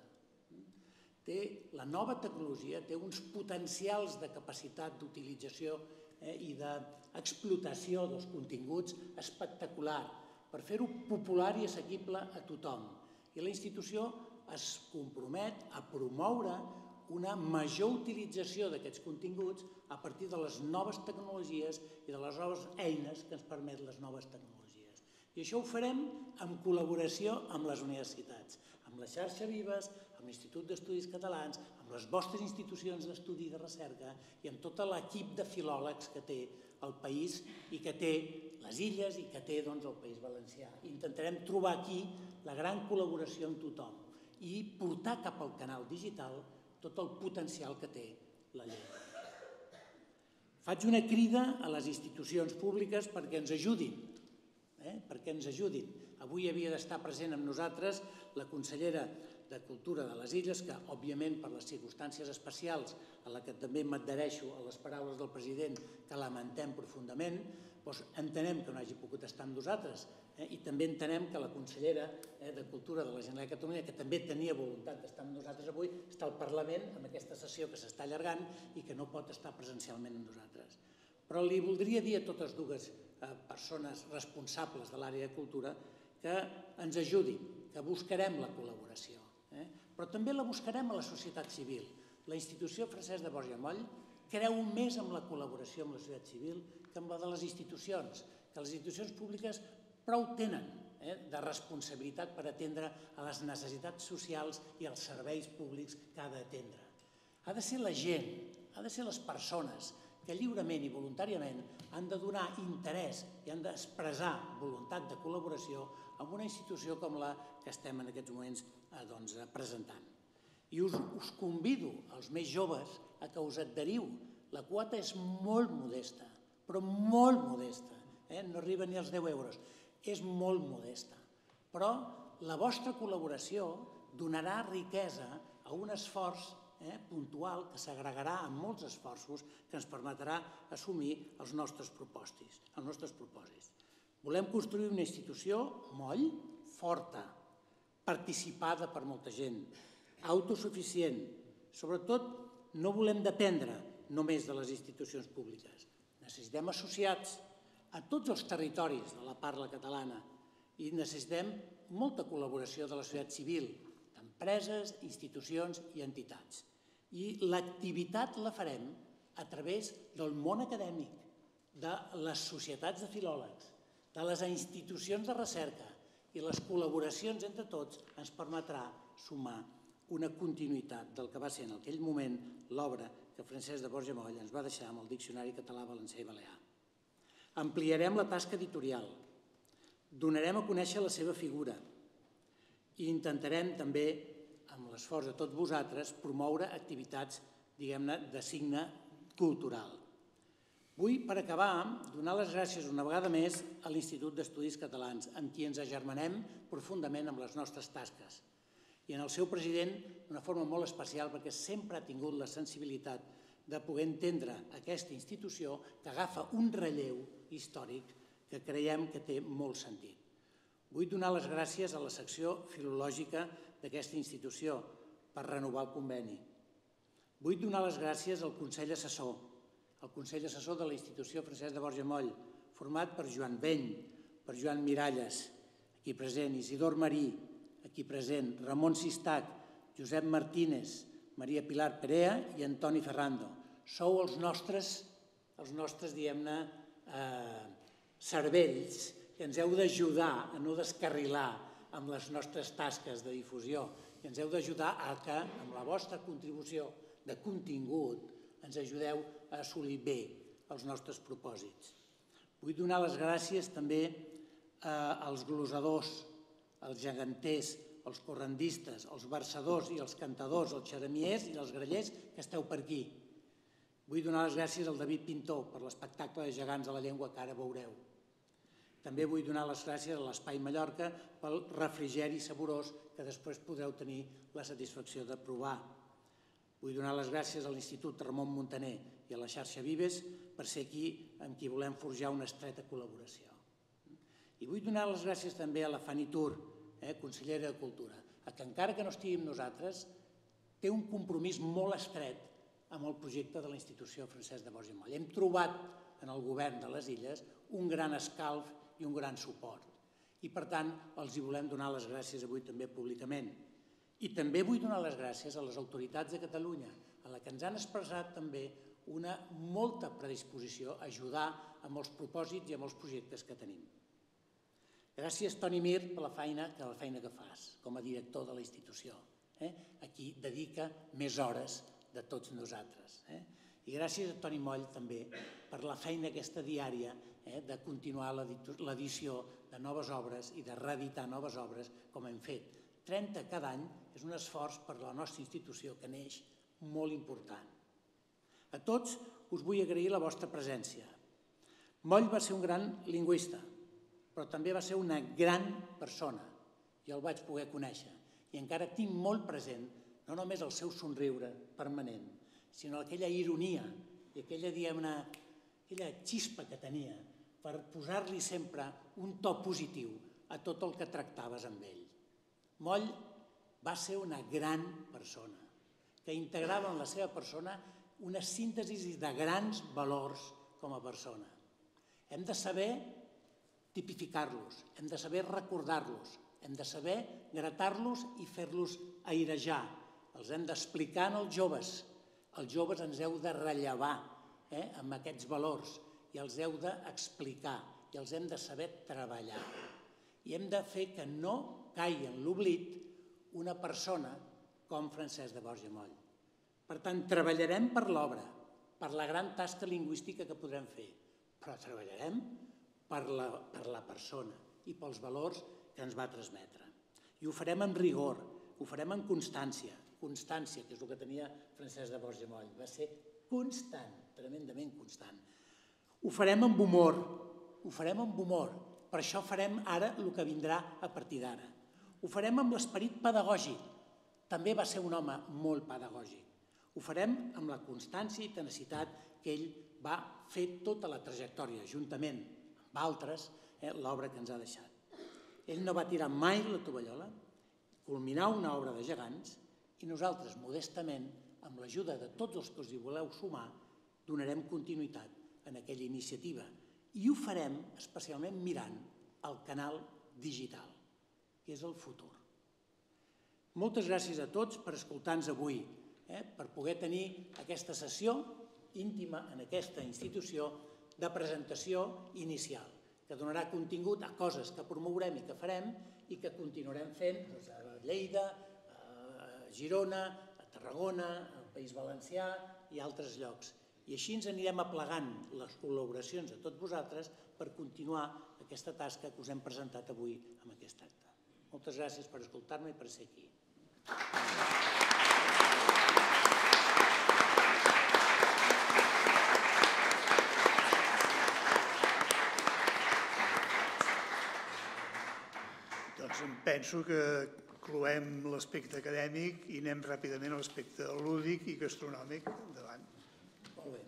La nova tecnologia té uns potencials de capacitat d'utilització i d'explotació dels continguts espectacular per fer-ho popular i assequible a tothom. I la institució es compromet a promoure una major utilització d'aquests continguts a partir de les noves tecnologies i de les noves eines que ens permet les noves tecnologies. I això ho farem en col·laboració amb les universitats, amb la xarxa Vives, amb l'Institut d'Estudis Catalans, amb les vostres institucions d'estudi i de recerca i amb tot l'equip de filòlegs que té el país i que té les Illes i que té el País Valencià. Intentarem trobar aquí la gran col·laboració amb tothom i portar cap al canal digital tot el potencial que té la llengua. Faig una crida a les institucions públiques perquè ens ajudin, perquè ens ajudin. Avui havia d'estar present amb nosaltres la consellera de Cultura de les Illes, que, òbviament, per les circumstàncies especials, a la que també m'adhereixo a les paraules del president, que lamentem profundament, entenem que no hagi pogut estar amb nosaltres i també entenem que la consellera de Cultura de la Generalitat de Catalunya, que també tenia voluntat d'estar amb nosaltres avui, està al Parlament amb aquesta sessió que s'està allargant i que no pot estar presencialment amb nosaltres. Però li voldria dir a totes dues persones responsables de l'àrea de cultura que ens ajudin, que buscarem la col·laboració, però també la buscarem a la societat civil. La institució Francesc de Borja Moll creu més en la col·laboració amb la societat civil que amb la de les institucions, que les institucions públiques prou tenen de responsabilitat per atendre a les necessitats socials i als serveis públics que ha d'atendre. Ha de ser la gent, ha de ser les persones que lliurement i voluntàriament han de donar interès i han d'expressar voluntat de col·laboració amb una institució com la que estem en aquests moments presentant. I us convido, als més joves, a que us adheriu. La quota és molt modesta, però molt modesta. No arriba ni als deu euros. És molt modesta. Però la vostra col·laboració donarà riquesa a un esforç puntual que s'agregarà a molts esforços que ens permetrà assumir els nostres propòsits. Volem construir una institució Moll forta, participada per molta gent, autosuficient. Sobretot, no volem dependre només de les institucions públiques. Necessitem associats a tots els territoris de la parla catalana i necessitem molta col·laboració de la societat civil, d'empreses, institucions i entitats. I l'activitat la farem a través del món acadèmic, de les societats de filòlegs, de les institucions de recerca, i les col·laboracions entre tots ens permetrà sumar una continuïtat del que va ser en aquell moment l'obra que Francesc de Borja Moll ens va deixar amb el Diccionari Català, Valencià i Balear. Ampliarem la tasca editorial, donarem a conèixer la seva figura i intentarem també, amb l'esforç de tots vosaltres, promoure activitats, diguem-ne, de signe cultural. Vull, per acabar, donar les gràcies una vegada més a l'Institut d'Estudis Catalans, amb qui ens agermanem profundament amb les nostres tasques, i en el seu president d'una forma molt especial perquè sempre ha tingut la sensibilitat de poder entendre aquesta institució que agafa un relleu històric que creiem que té molt sentit. Vull donar les gràcies a la secció filològica d'aquesta institució per renovar el conveni. Vull donar les gràcies al Consell Assessor, el Consell Assessor de la Institució Francesc de Borja Moll, format per Joan Beny, per Joan Miralles, aquí present, Isidor Marí, aquí present, Ramon Sistac, Josep Martínez, Maria Pilar Perea i Antoni Ferrando. Sou els nostres, els nostres, diguem-ne, cervells que ens heu d'ajudar a no descarrilar amb les nostres tasques de difusió i ens heu d'ajudar a que, amb la vostra contribució de contingut, ens ajudeu a assolir bé els nostres propòsits. Vull donar les gràcies també als glosadors, als geganters, als corrandistes, als versadors i als cantadors, als xeremiers i als grallers que esteu per aquí. Vull donar les gràcies al David Pintor per l'espectacle de gegants de la llengua que ara veureu. També vull donar les gràcies a l'Espai Mallorca pel refrigeri saborós que després podreu tenir la satisfacció de provar. Vull donar les gràcies a l'Institut Ramon Muntaner i a la xarxa Vives per ser aquí amb qui volem forjar una estreta col·laboració. I vull donar les gràcies també a la Fanny Tur, consellera de Cultura, que encara que no estigui amb nosaltres, té un compromís molt estret amb el projecte de la institució Francesc de Borja Moll. Hem trobat en el govern de les Illes un gran escalf i un gran suport. I, per tant, els hi volem donar les gràcies avui també públicament. I també vull donar les gràcies a les autoritats de Catalunya, a la que ens han expressat també una molta predisposició a ajudar amb els propòsits i amb els projectes que tenim. Gràcies, Toni Mir, per la feina que fas com a director de la institució, a qui dedica més hores de tots nosaltres. I gràcies a Toni Moll també per la feina aquesta diària de continuar l'edició de noves obres i de reeditar noves obres com hem fet. trenta cada any és un esforç per a la nostra institució que neix molt important. A tots us vull agrair la vostra presència. Moll va ser un gran lingüista, però també va ser una gran persona. Jo el vaig poder conèixer i encara tinc molt present no només el seu somriure permanent, sinó aquella ironia i aquella, diguem-ne, aquella xispa que tenia per posar-li sempre un to positiu a tot el que tractaves amb ell. Moll va ser una gran persona que integrava en la seva persona una síntesi de grans valors com a persona. Hem de saber tipificar-los, hem de saber recordar-los, hem de saber gratar-los i fer-los airejar. Els hem d'explicar als joves. Els joves ens heu de rellevar amb aquests valors i els heu d'explicar i els hem de saber treballar. I hem de fer que no caigui en l'oblit una persona com Francesc de Borja Moll. Per tant, treballarem per l'obra, per la gran tasca lingüística que podrem fer, però treballarem per la persona i pels valors que ens va transmetre. I ho farem amb rigor, ho farem amb constància, constància, que és el que tenia Francesc de Borja Moll, va ser constant, tremendament constant. Ho farem amb humor, ho farem amb humor, per això farem ara el que vindrà a partir d'ara. Ho farem amb l'esperit pedagògic, també va ser un home molt pedagògic. Ho farem amb la constància i tenacitat que ell va fer tota la trajectòria, juntament amb altres, l'obra que ens ha deixat. Ell no va tirar mai la tovallola, culminar una obra de gegants, i nosaltres, modestament, amb l'ajuda de tots els que us hi voleu sumar, donarem continuïtat en aquella iniciativa. I ho farem especialment mirant el canal digital, que és el futur. Moltes gràcies a tots per escoltar-nos avui, per poder tenir aquesta sessió íntima en aquesta institució de presentació inicial, que donarà contingut a coses que promourem i que farem i que continuarem fent a Lleida, a Girona, a Tarragona, al País Valencià i altres llocs. I així ens anirem aplegant les col·laboracions de tots vosaltres per continuar aquesta tasca que us hem presentat avui en aquest acte. Moltes gràcies per escoltar-me i per ser aquí. penso que cloem l'aspecte acadèmic i anem ràpidament a l'aspecte lúdic i gastronòmic davant. Molt bé.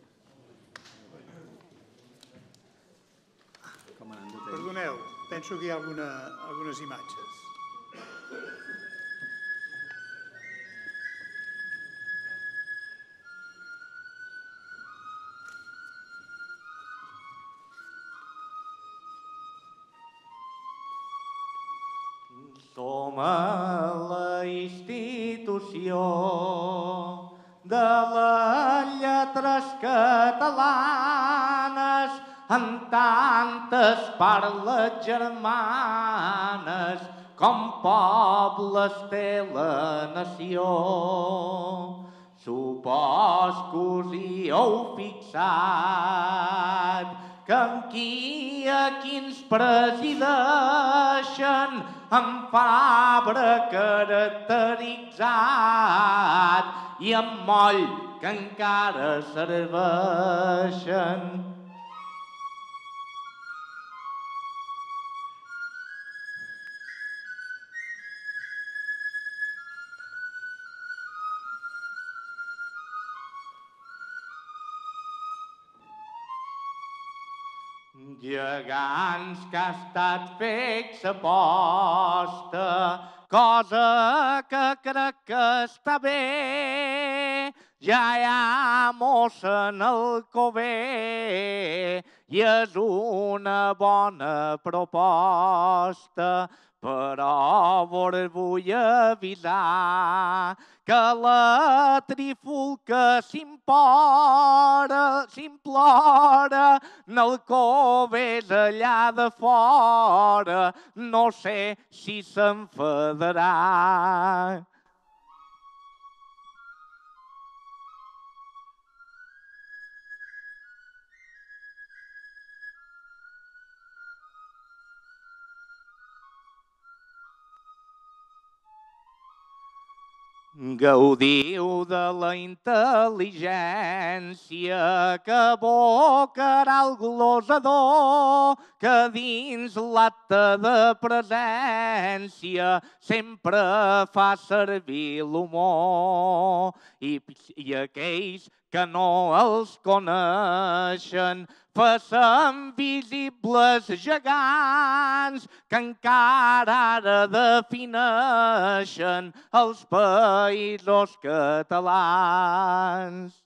Perdoneu, penso que hi ha algunes imatges. Som a la institució de les lletres catalanes amb tantes parles germanes com pobles té la nació. Supos que us hi heu fixat que aquí a qui ens presideixen amb Fabra caracteritzat i amb moll que encara serveixen. Gegants que ha estat fets aposta, cosa que crec que està bé. Ja hi ha mossa en el Cover i és una bona proposta, però vos vull avisar que la trifulca s'implora n'el Cover és allà de fora, no sé si s'enfadarà. Gaudiu de la intel·ligència que abocarà el glosador, que dins l'acte de presència sempre fa servir l'humor. I, i aquells que no els coneixen facen visibles gegants que encara ara defineixen els països catalans.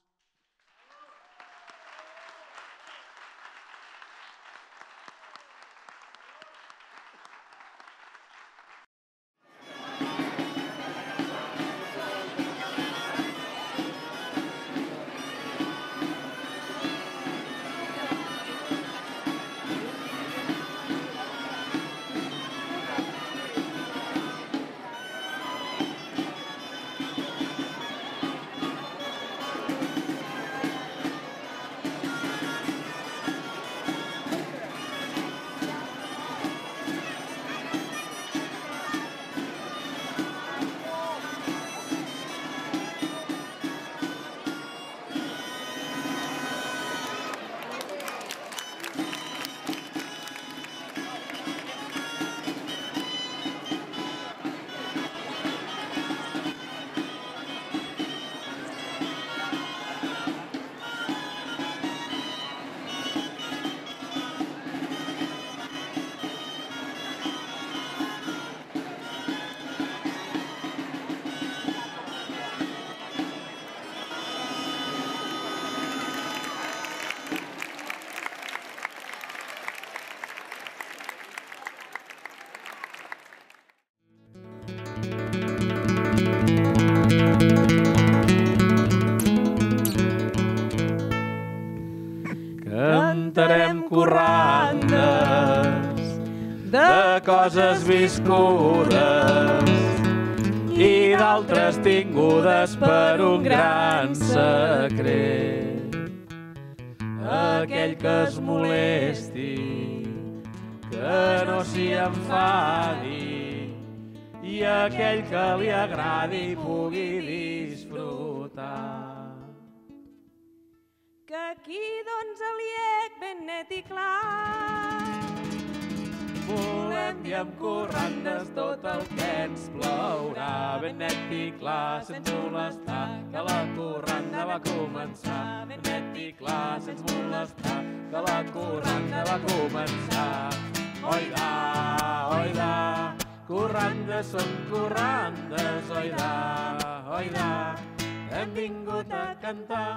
Cantarem corrandes de coses viscudes i d'altres tingudes per un gran secret. Aquell que es molesti, que no s'hi enfadi, i aquell que li agradi pugui disfrutar. Que aquí, doncs, el llec ben net i clar, volem i amb corrandes tot el que ens plourà. Ben net i clar, sense molestar, que la corranda va començar. Ben net i clar, sense molestar, que la corranda va començar. Oidà, oidà, corrandes són corrandes, oidà, oidà, hem vingut a cantar.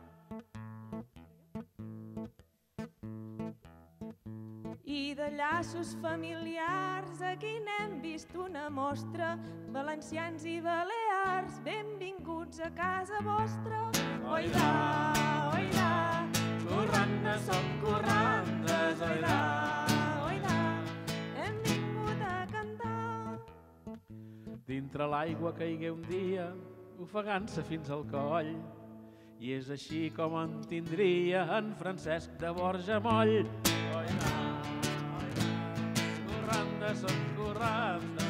I de llaços familiars aquí n'hem vist una mostra, valencians i balears, benvinguts a casa vostra. Oidà, oidà, corrandes són corrandes, oidà, oidà, hem vingut a cantar. Dintre l'aigua caigué un dia, ofegant-se fins al coll, i és així com en tindria en Francesc de Borja Moll. Oidà, oidà, corrandes són corrandes,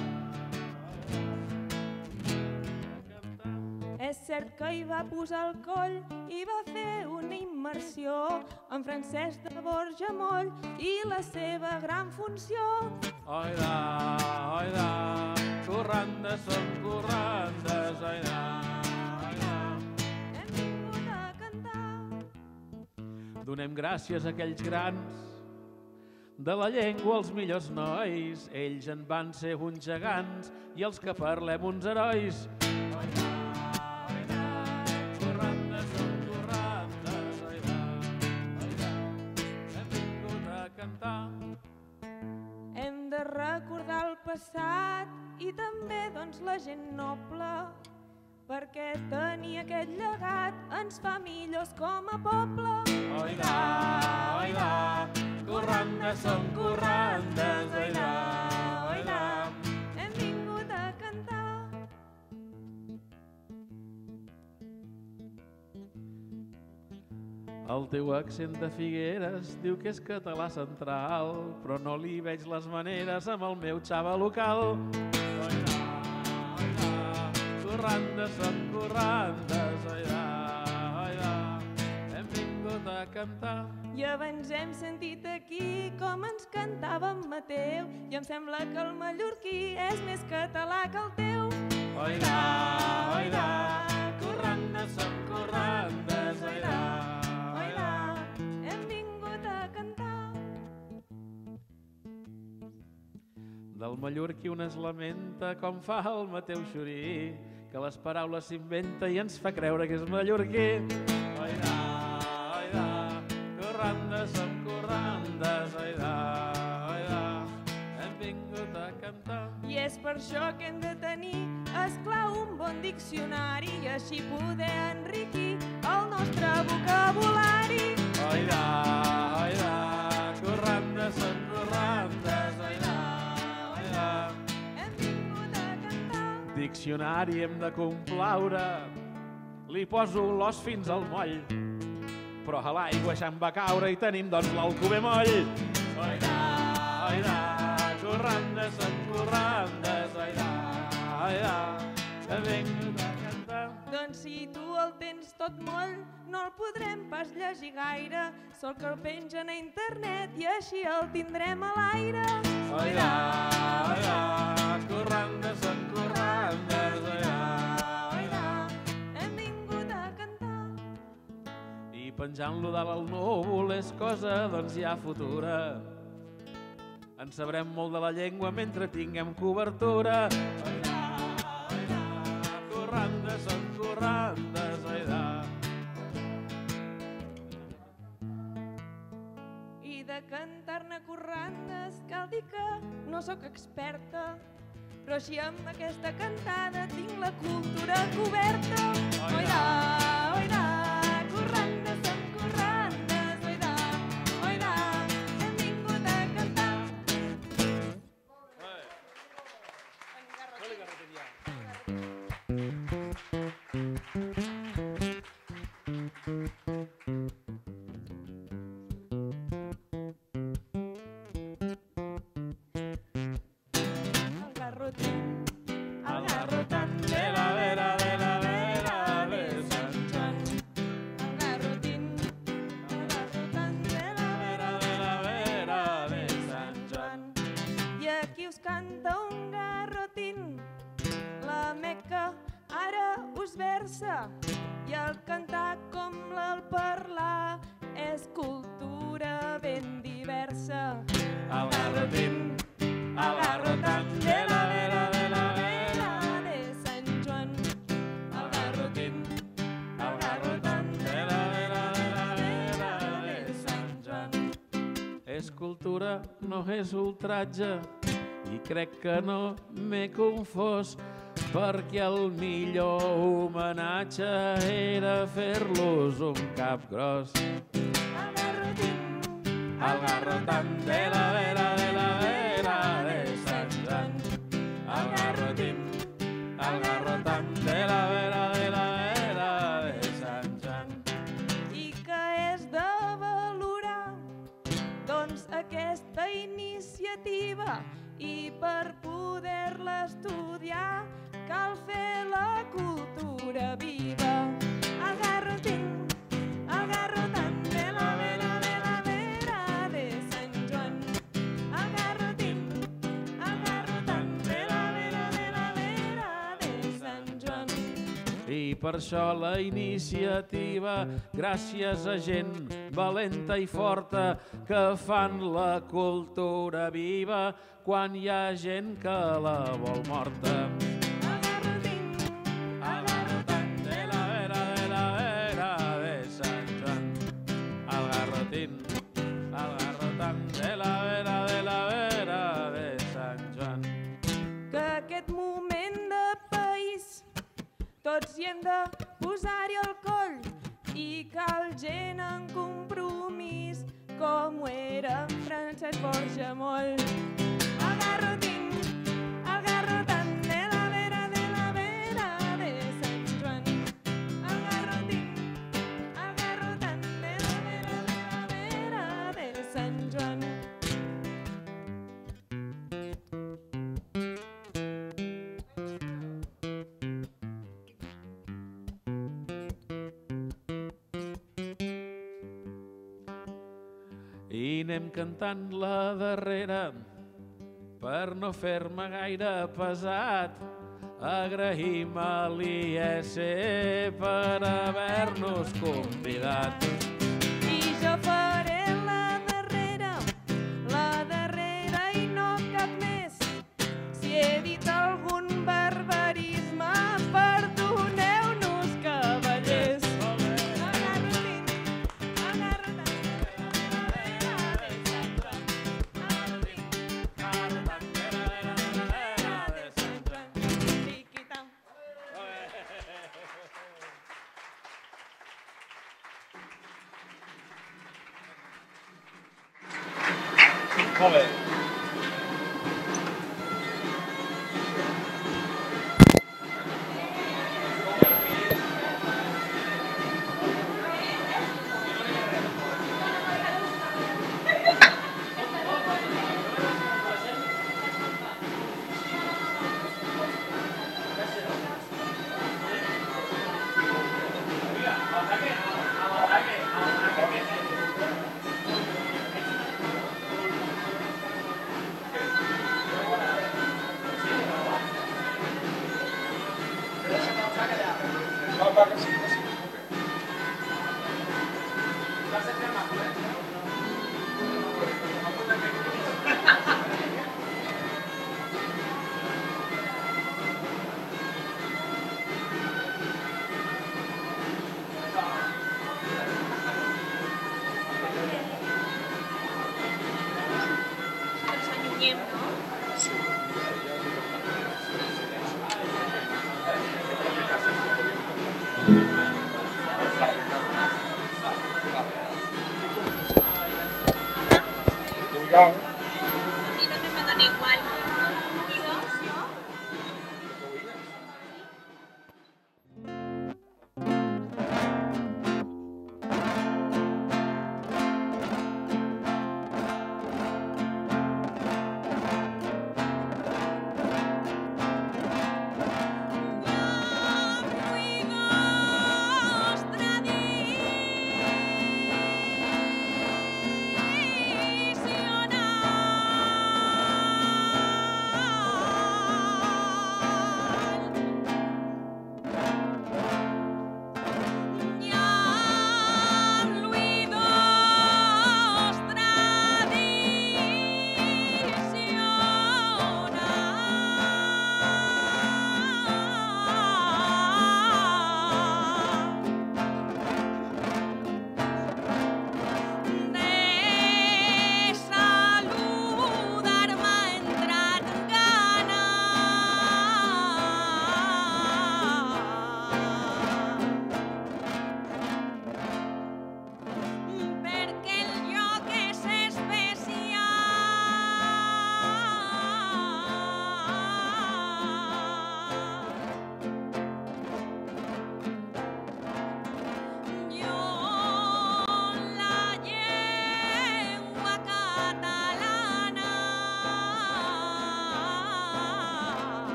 És cert que hi va posar el coll i va fer una immersió en Francesc de Borja Moll i la seva gran funció. Oidà, oidà, corrandes són corrandes, oidà, oidà. Hem vingut a cantar. Donem gràcies a aquells grans de la llengua, els millors nois. Ells en van ser uns gegants i els que parlem uns herois. Oidà, oidà, corrandes són corrandes, oidà, oidà. Hem vingut a cantar. Hem de recordar el passat i també doncs la gent noble, perquè tenir aquest llegat ens fa millors com a poble. Oidà, oidà, corrandes són corrandes, oidà, oidà. Hem vingut a cantar. El teu accent de Figueres diu que és català central, però no li veig les maneres amb el meu xava local. Oidà, oidà, corrandes són corrandes, oidà, oidà. Hem vingut a cantar. I abans hem sentit aquí com ens cantava en Mateu i em sembla que el mallorquí és més català que el teu. Oidà, oidà, corrandes són corrandes, oidà, oidà. Hem vingut a cantar. Del mallorquí un es lamenta com fa el Mateu Xurí, que les paraules s'inventa i ens fa creure que és mallorquí. Oidà, oidà, corrandes són corrandes, oidà, oidà. Hem vingut a cantar. I és per això que hem de tenir, esclar, un bon diccionari i així poder enriquir el nostre vocabulari. Oidà, oidà, corrandes són corrandes, oidà, oidà. Hem vingut a cantar. Diccionari hem de complaure, li poso l'os fins al moll, però a l'aigua ja em va caure i tenim doncs l'Alcover moll. Oidà, oidà, corrandes són corrandes, oidà, oidà, hem vingut a cantar. Doncs si tu el tens tot moll, no el podrem pas llegir gaire, sol que el pengen a internet i així el tindrem a l'aire. Oidà, oidà, corrandes són corrandes, oidà, oidà. Hem vingut a cantar. I penjant-lo dalt al núvol és cosa, doncs, ja futura. En sabrem molt de la llengua mentre tinguem cobertura. Oidà, oidà, corrandes són corrandes, oidà. I de cantar-ne corrandes cal dir que no sóc experta, però així amb aquesta cantada tinc la cultura coberta. Oidà, oidà, corrandes són corrandes, oidà, oidà, hem vingut a cantar. El garrotant, el garrotant de la vera, de la vera, de Sant diversa i el cantar com el parlar és cultura ben diversa. El garrotín, el garrotant de la vera de la vera de Sant Joan. El garrotín, el garrotant de la vera de la vera de Sant Joan. És cultura, no és ultratge, i crec que no m'he confós, perquè el millor homenatge era fer-los un cap gros. El garrotín, El garrotant de la vera de la vera de Sant Joan. El garrotín, el garrotant de la vera de la vera de Sant Joan. i que és de valorar doncs aquesta iniciativa, i per poder-la estudiar cal fer la cultura viva. El garrotín, el garrotant de la vera de la vera de Sant Joan. El garrotín, el garrotant de la vera de la vera de Sant Joan. I per això la iniciativa, gràcies a gent valenta i forta que fan la cultura viva quan hi ha gent que la vol morta. El garrotín, El garrotant de la vera de la vera de Sant Joan. El garrotín, el garrotant de la vera de la vera de Sant Joan. que aquest moment de país tots hi hem de posar-hi el coll, i cal gent en compromís com ho era Francesc Borja Moll. El garrotín, el garrotant de la vera de la vera de Sant Joan. El garrotín, el garrotant de la vera de la vera de Sant Joan. I anem cantant la darrera per no fer-me gaire pesat. Agraïm a l'I S per haver-nos convidat. I jo faré la darrera, la darrera i no cap més. Si he dit algun barbarisme, perdoneu-nos, cavallers. El garrotín, el garrotant de la vera de Sant Joan. El garrotín, el garrotant de la vera de Sant Joan. Chiquita. Molt bé. Tradicional.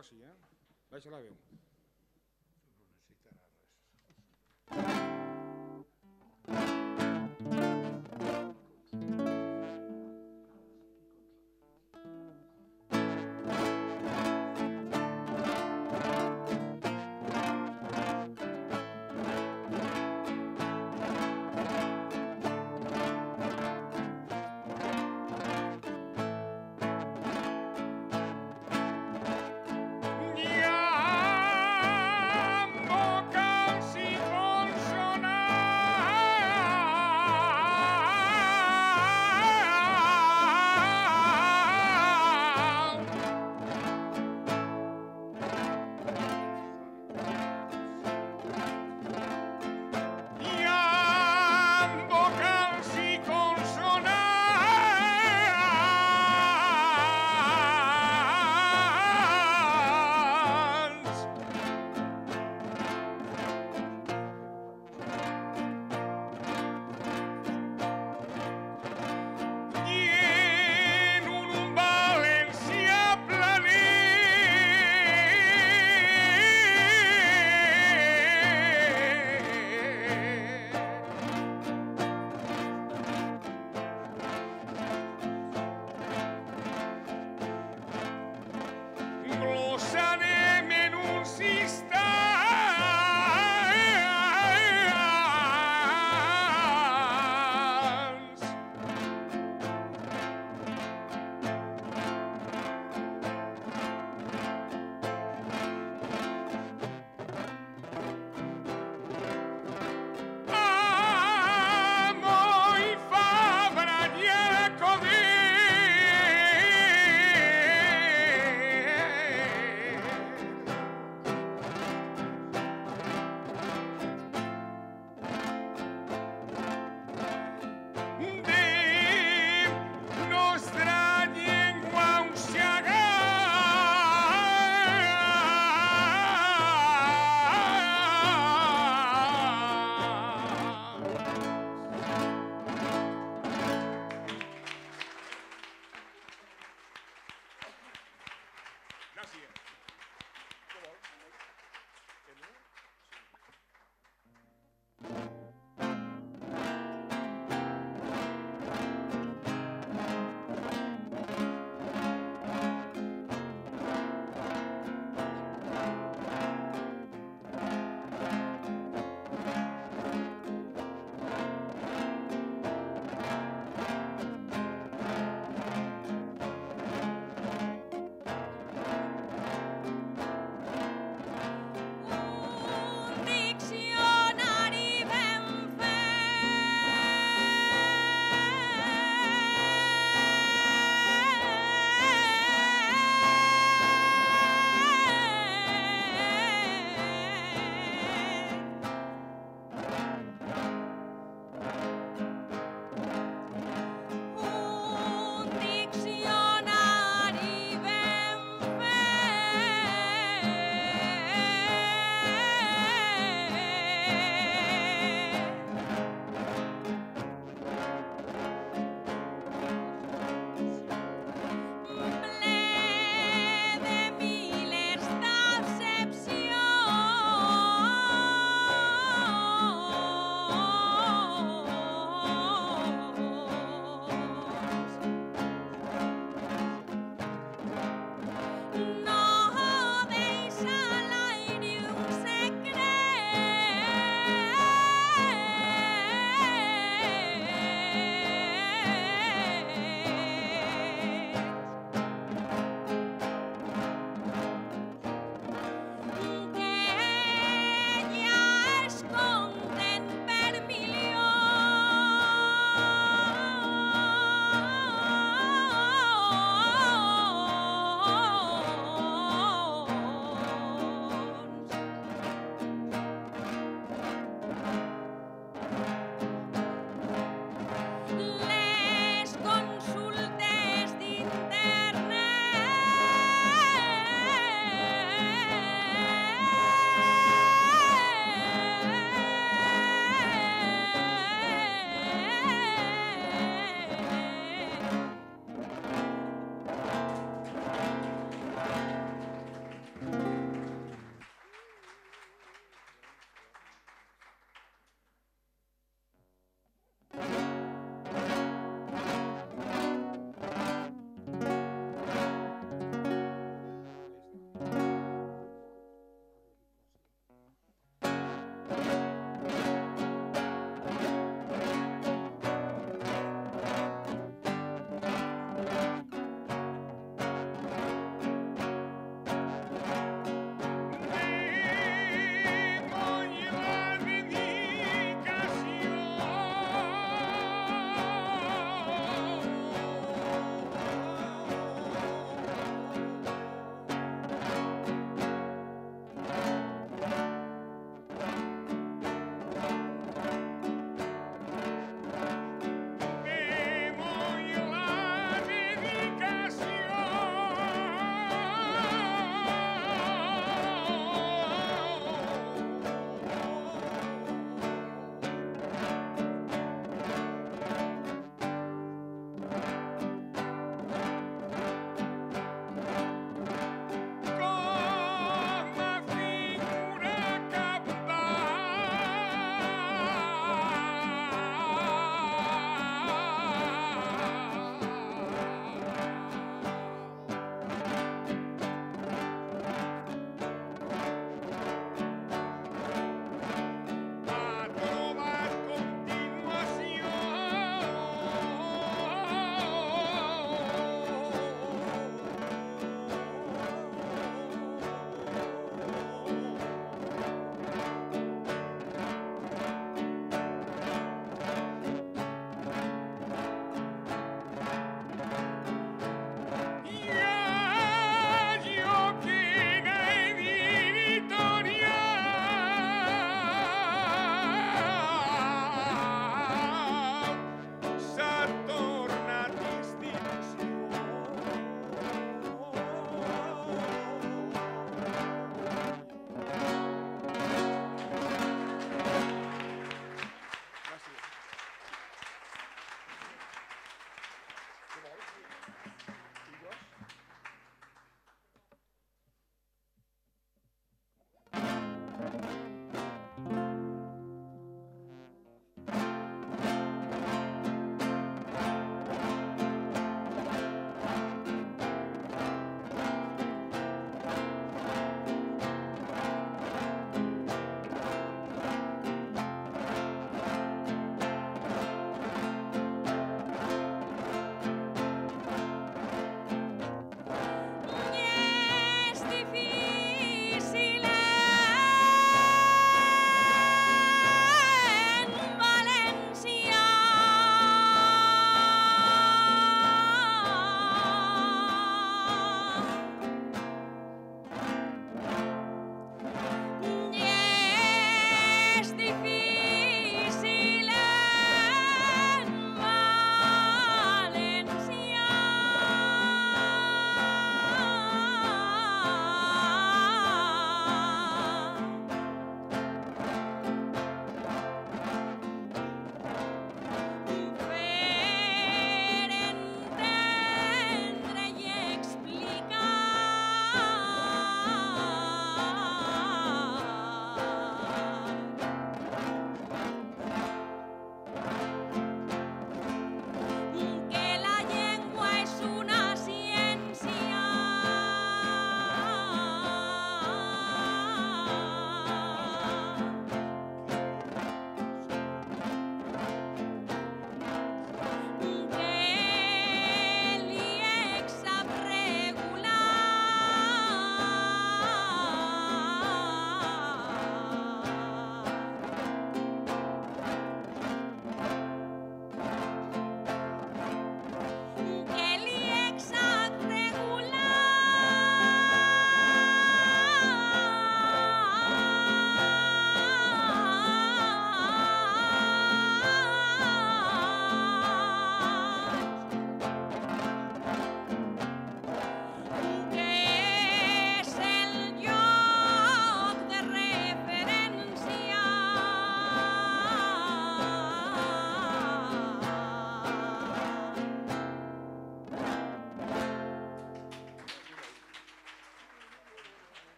negoci, eh? Baixa la veu. No necessitarà res. Ja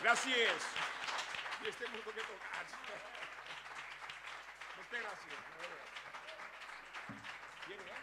Gràcies. I estem molt que tocats. Moltes gràcies. Bien, eh?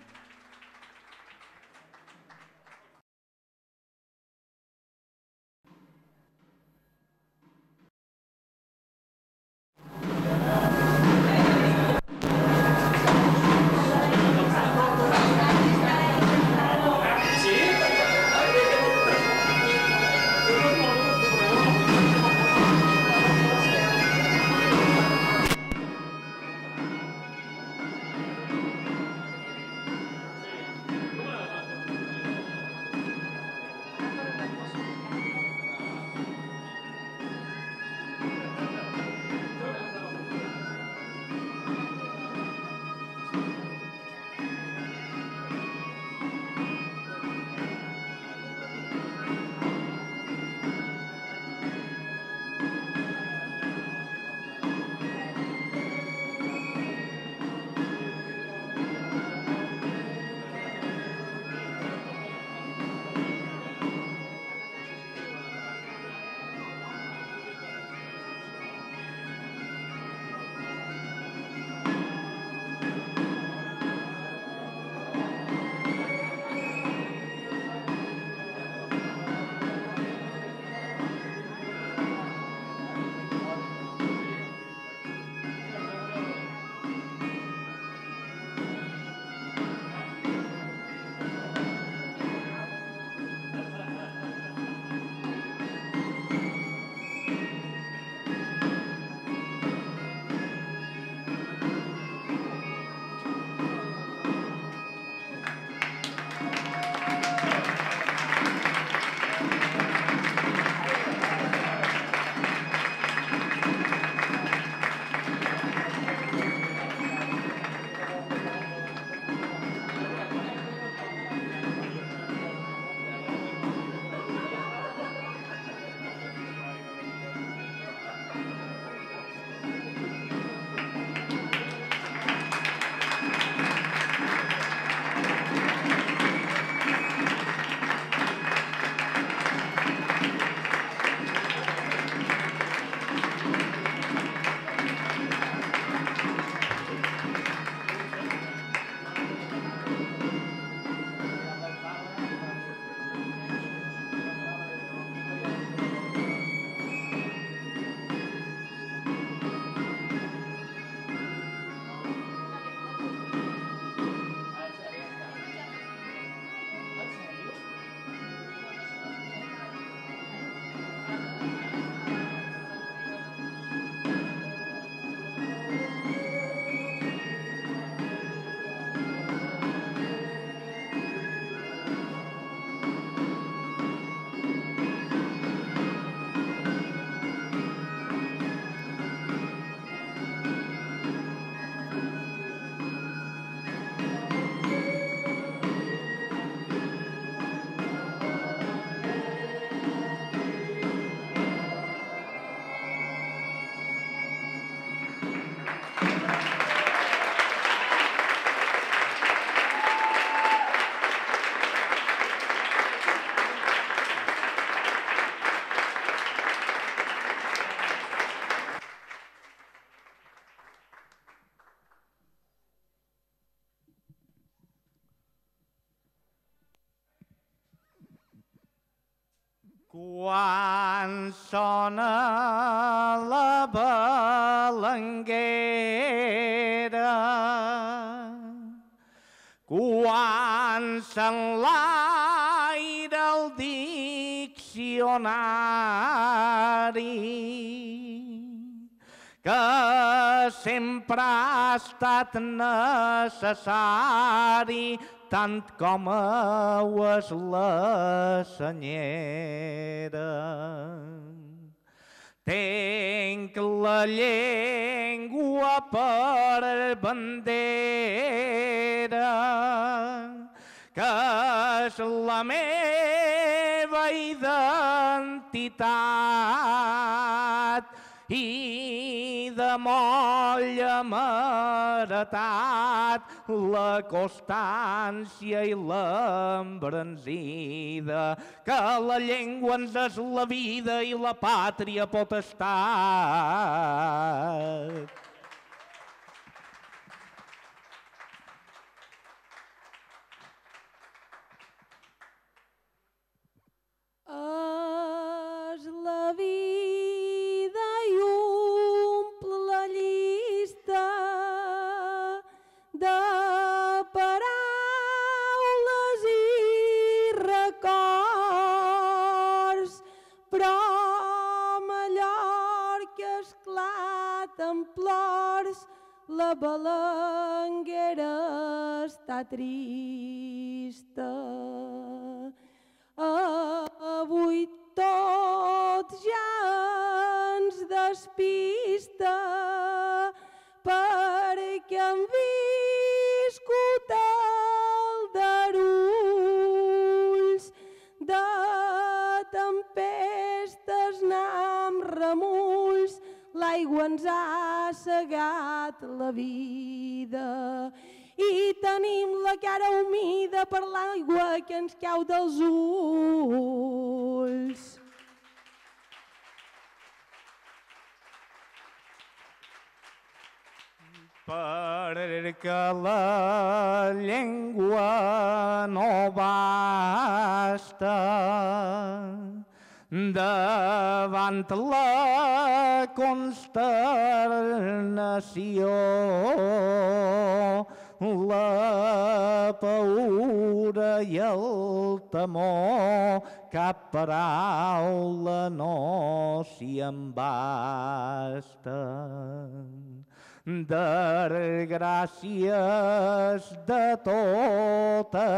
Quan sona la balanguera, quan s'enlaira el diccionari, que sempre ha estat necessari tant com ho és la senyera. Tenc la llengua per bandera, que és la meva identitat, i de moll hem heretat la constància i l'embranzida, que la llengua ens és la vida i la pàtria potestat. És la vida i omple la llista de paraules i records, però Mallorca esclata en plors, la balanguera està trista. Avui tot ja ens despista perquè hem viscut aldarulls de tempestes n'hem remulls, l'aigua ens ha cegat la vida i tenim la cara humida per l'aigua que ens cau dels ulls. Perquè la llengua no basta davant la consternació, la paura i el temor, cap paraula no s'hi embasta. Desgràcies de tota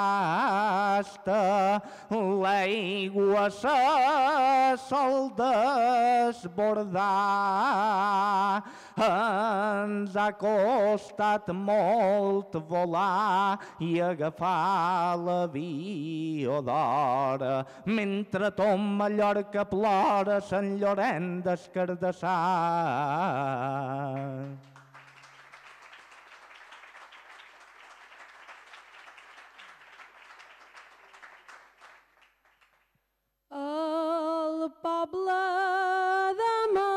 casta, l'aigua se sol desbordar. Ens ha costat molt volar i agafar l'avió d'hora, mentre tot Mallorca plora, Sant Llorenç d'Escardassar. El poble de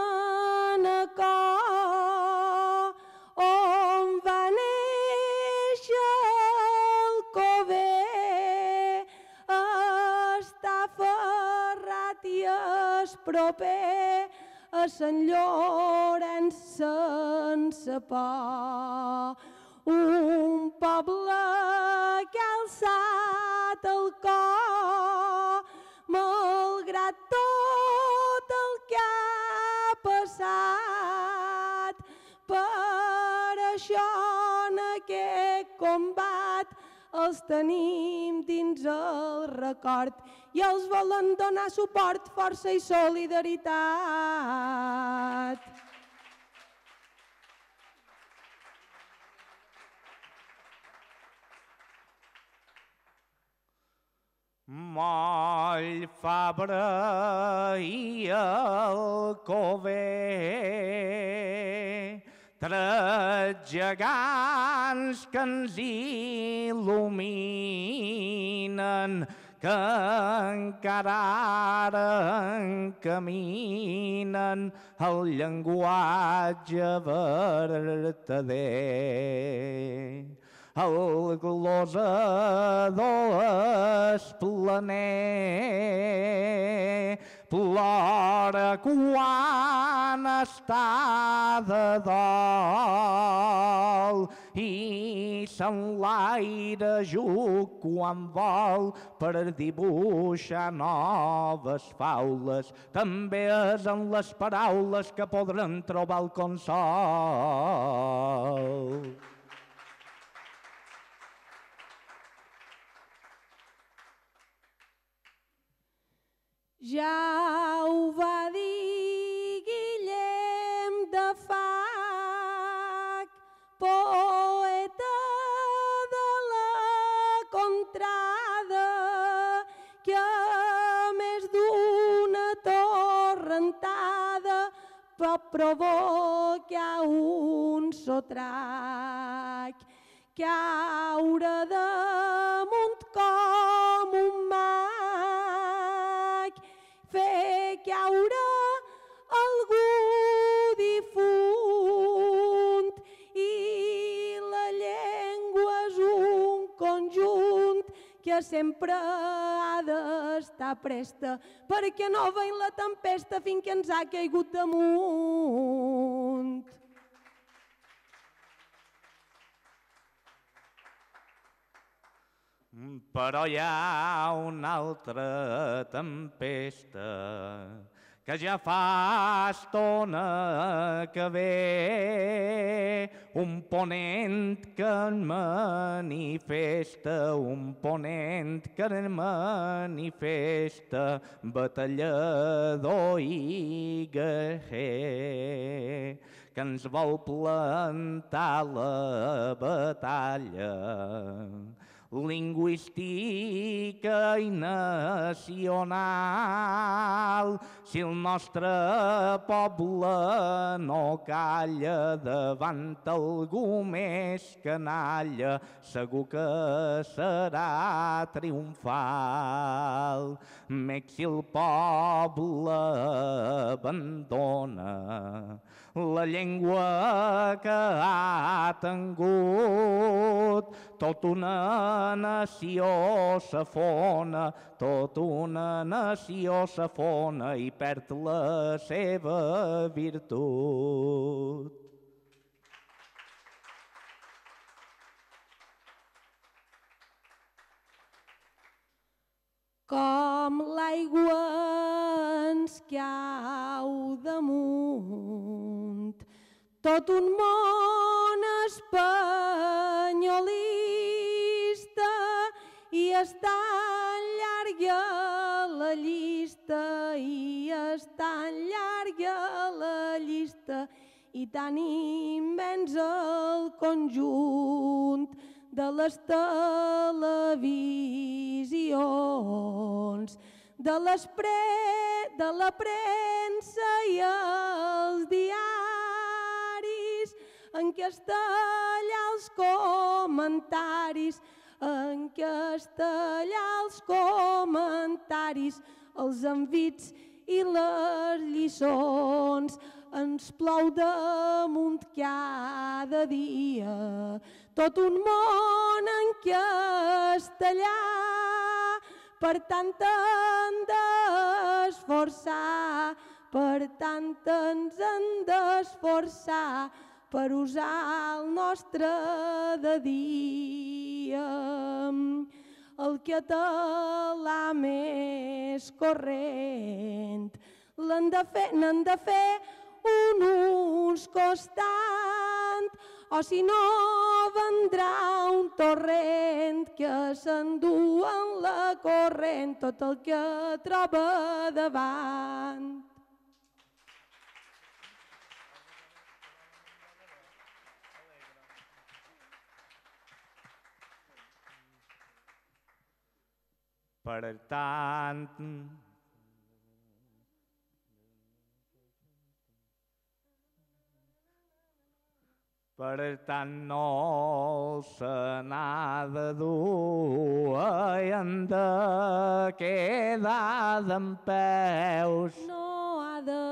Manacor, on va néixer el Cover, està ferrat i és proper a Sant Llorenç sense por. Un poble que ha alçat el cor malgrat tot el que ha passat. Per això en aquest combat els tenim dins el record i els volen donar suport, força i solidaritat. Moll Fabra i el Cover, tres gegants que ens il·luminen, que encara ara encaminen el llenguatge vertader. El glosador esplaner plora quan està de dol i s'enlaira juc quan vol per dibuixar noves faules. També és en les paraules que podran trobar el consol. Ja ho va dir Guillem de Fac, poeta de la contrada, que a més d'una torrentada pot provocar un sotrac, caure damunt com un mag, fer caure algú difunt, i la llengua és un conjunt que sempre ha d'estar presta, perquè no veiem la tempesta fins que ens ha caigut damunt. Però hi ha una altra tempesta que ja fa estona que ve, un ponent que en manifesta, un ponent que en manifesta, batallador i guerrer, que ens vol plantar la batalla lingüística i nacional. Si el nostre poble no calla davant algú més canalla, segur que serà triomfal. Mec si el poble abandona la llengua que ha tingut, tota una nació s'afona, tota una nació s'afona i perd la seva virtut. Com l'aigua ens cau damunt, tot un món espanyolista, i és tan llarga la llista, i és tan llarga la llista, i tan immens el conjunt de les televisions, de, les pre, de la premsa i els diaris, en castellà els comentaris, en castellà els comentaris, els envits i les lliçons, ens plou damunt cada dia, tot un món en castellà, per tant hem d'esforçar, per tant ens hem d'esforçar, per usar el nostre de dia. El català més corrent, l'hem de fer, n'hem de fer un ús constant, o si no vendrà un torrent que s'endú en la corrent tot el que troba davant. Per tant, Per tant, no se n'ha de dur i hem de quedar dempeus. No ha de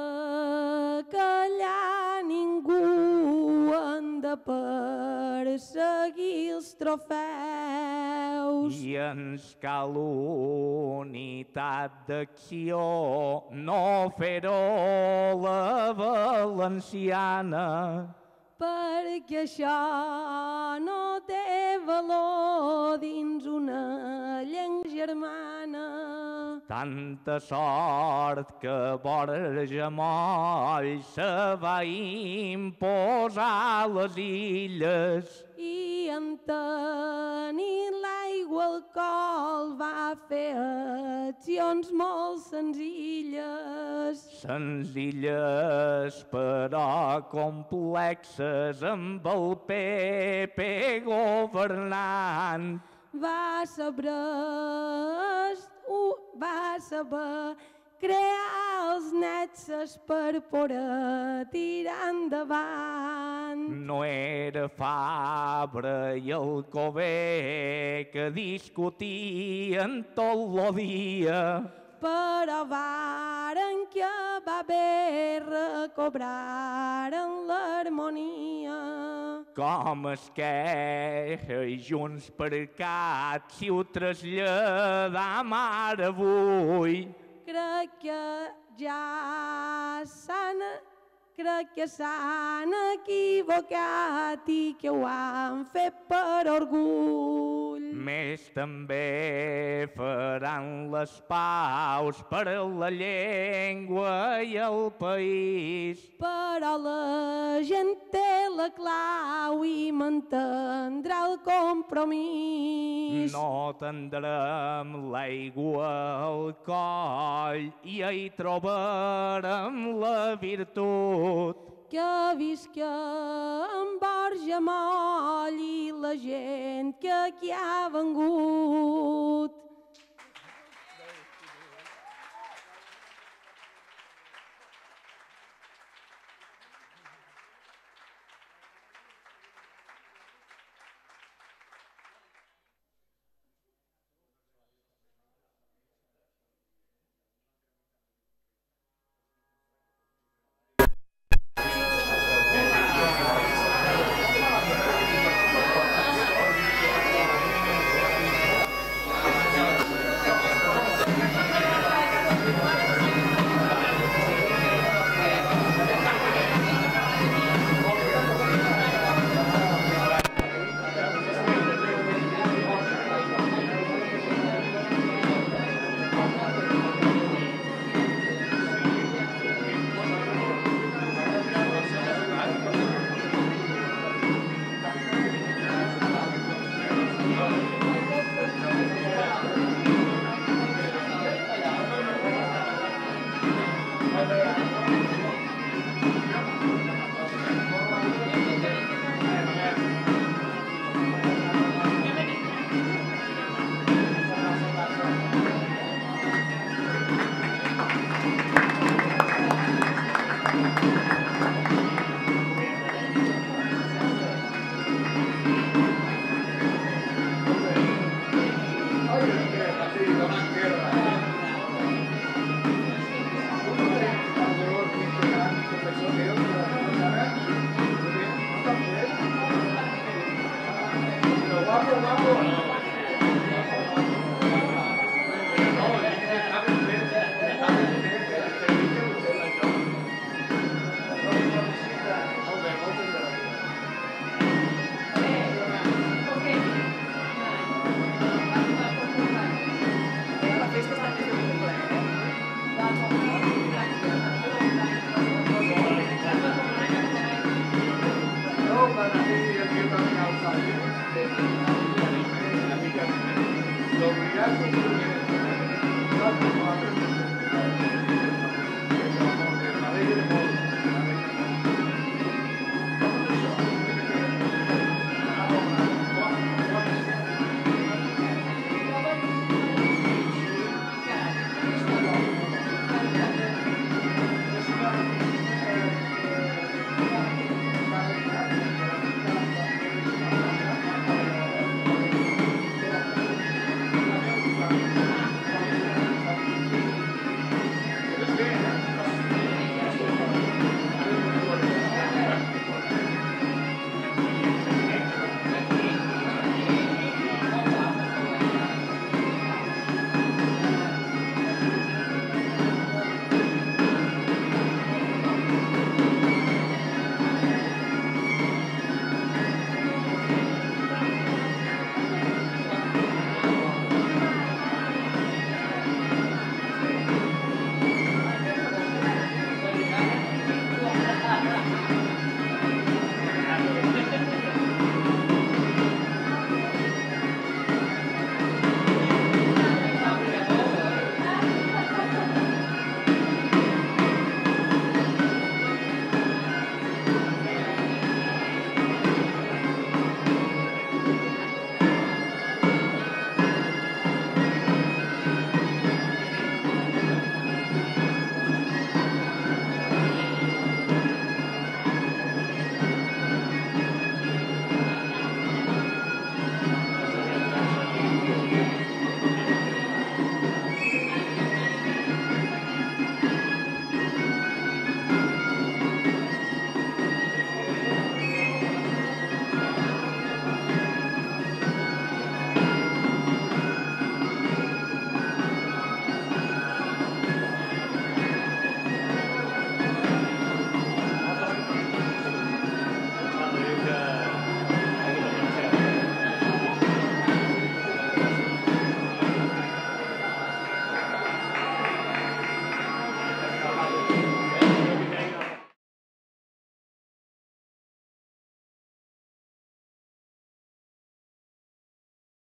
callar ningú, hem de perseguir els trofeus. I ens cal unitat d'acció, no fer-ho la valenciana, perquè això no té valor dins una llengua germana. Tanta sort que Borja Moll se va imposar a les illes i en tenir l'aigua al col va fer accions molt senzilles. Senzilles però complexes amb el P P governant. Va saber, va saber crear els nets per poder tirar endavant. No era Fabra i el Cové que discutien tot el dia, però varen que va bé recobraren l'harmonia. com es queixa i Junts per Cat si ho traslladam ara avui. Crec que ja s'han crec que s'han equivocat i que ho han fet per orgull. Més també faran les paus per a la llengua i el país. Però la gent té la clau i mantindrà el compromís. No tindrem l'aigua al coll i hi trobarem la virtut. Que visca en Borja Moll i la gent que aquí ha vengut.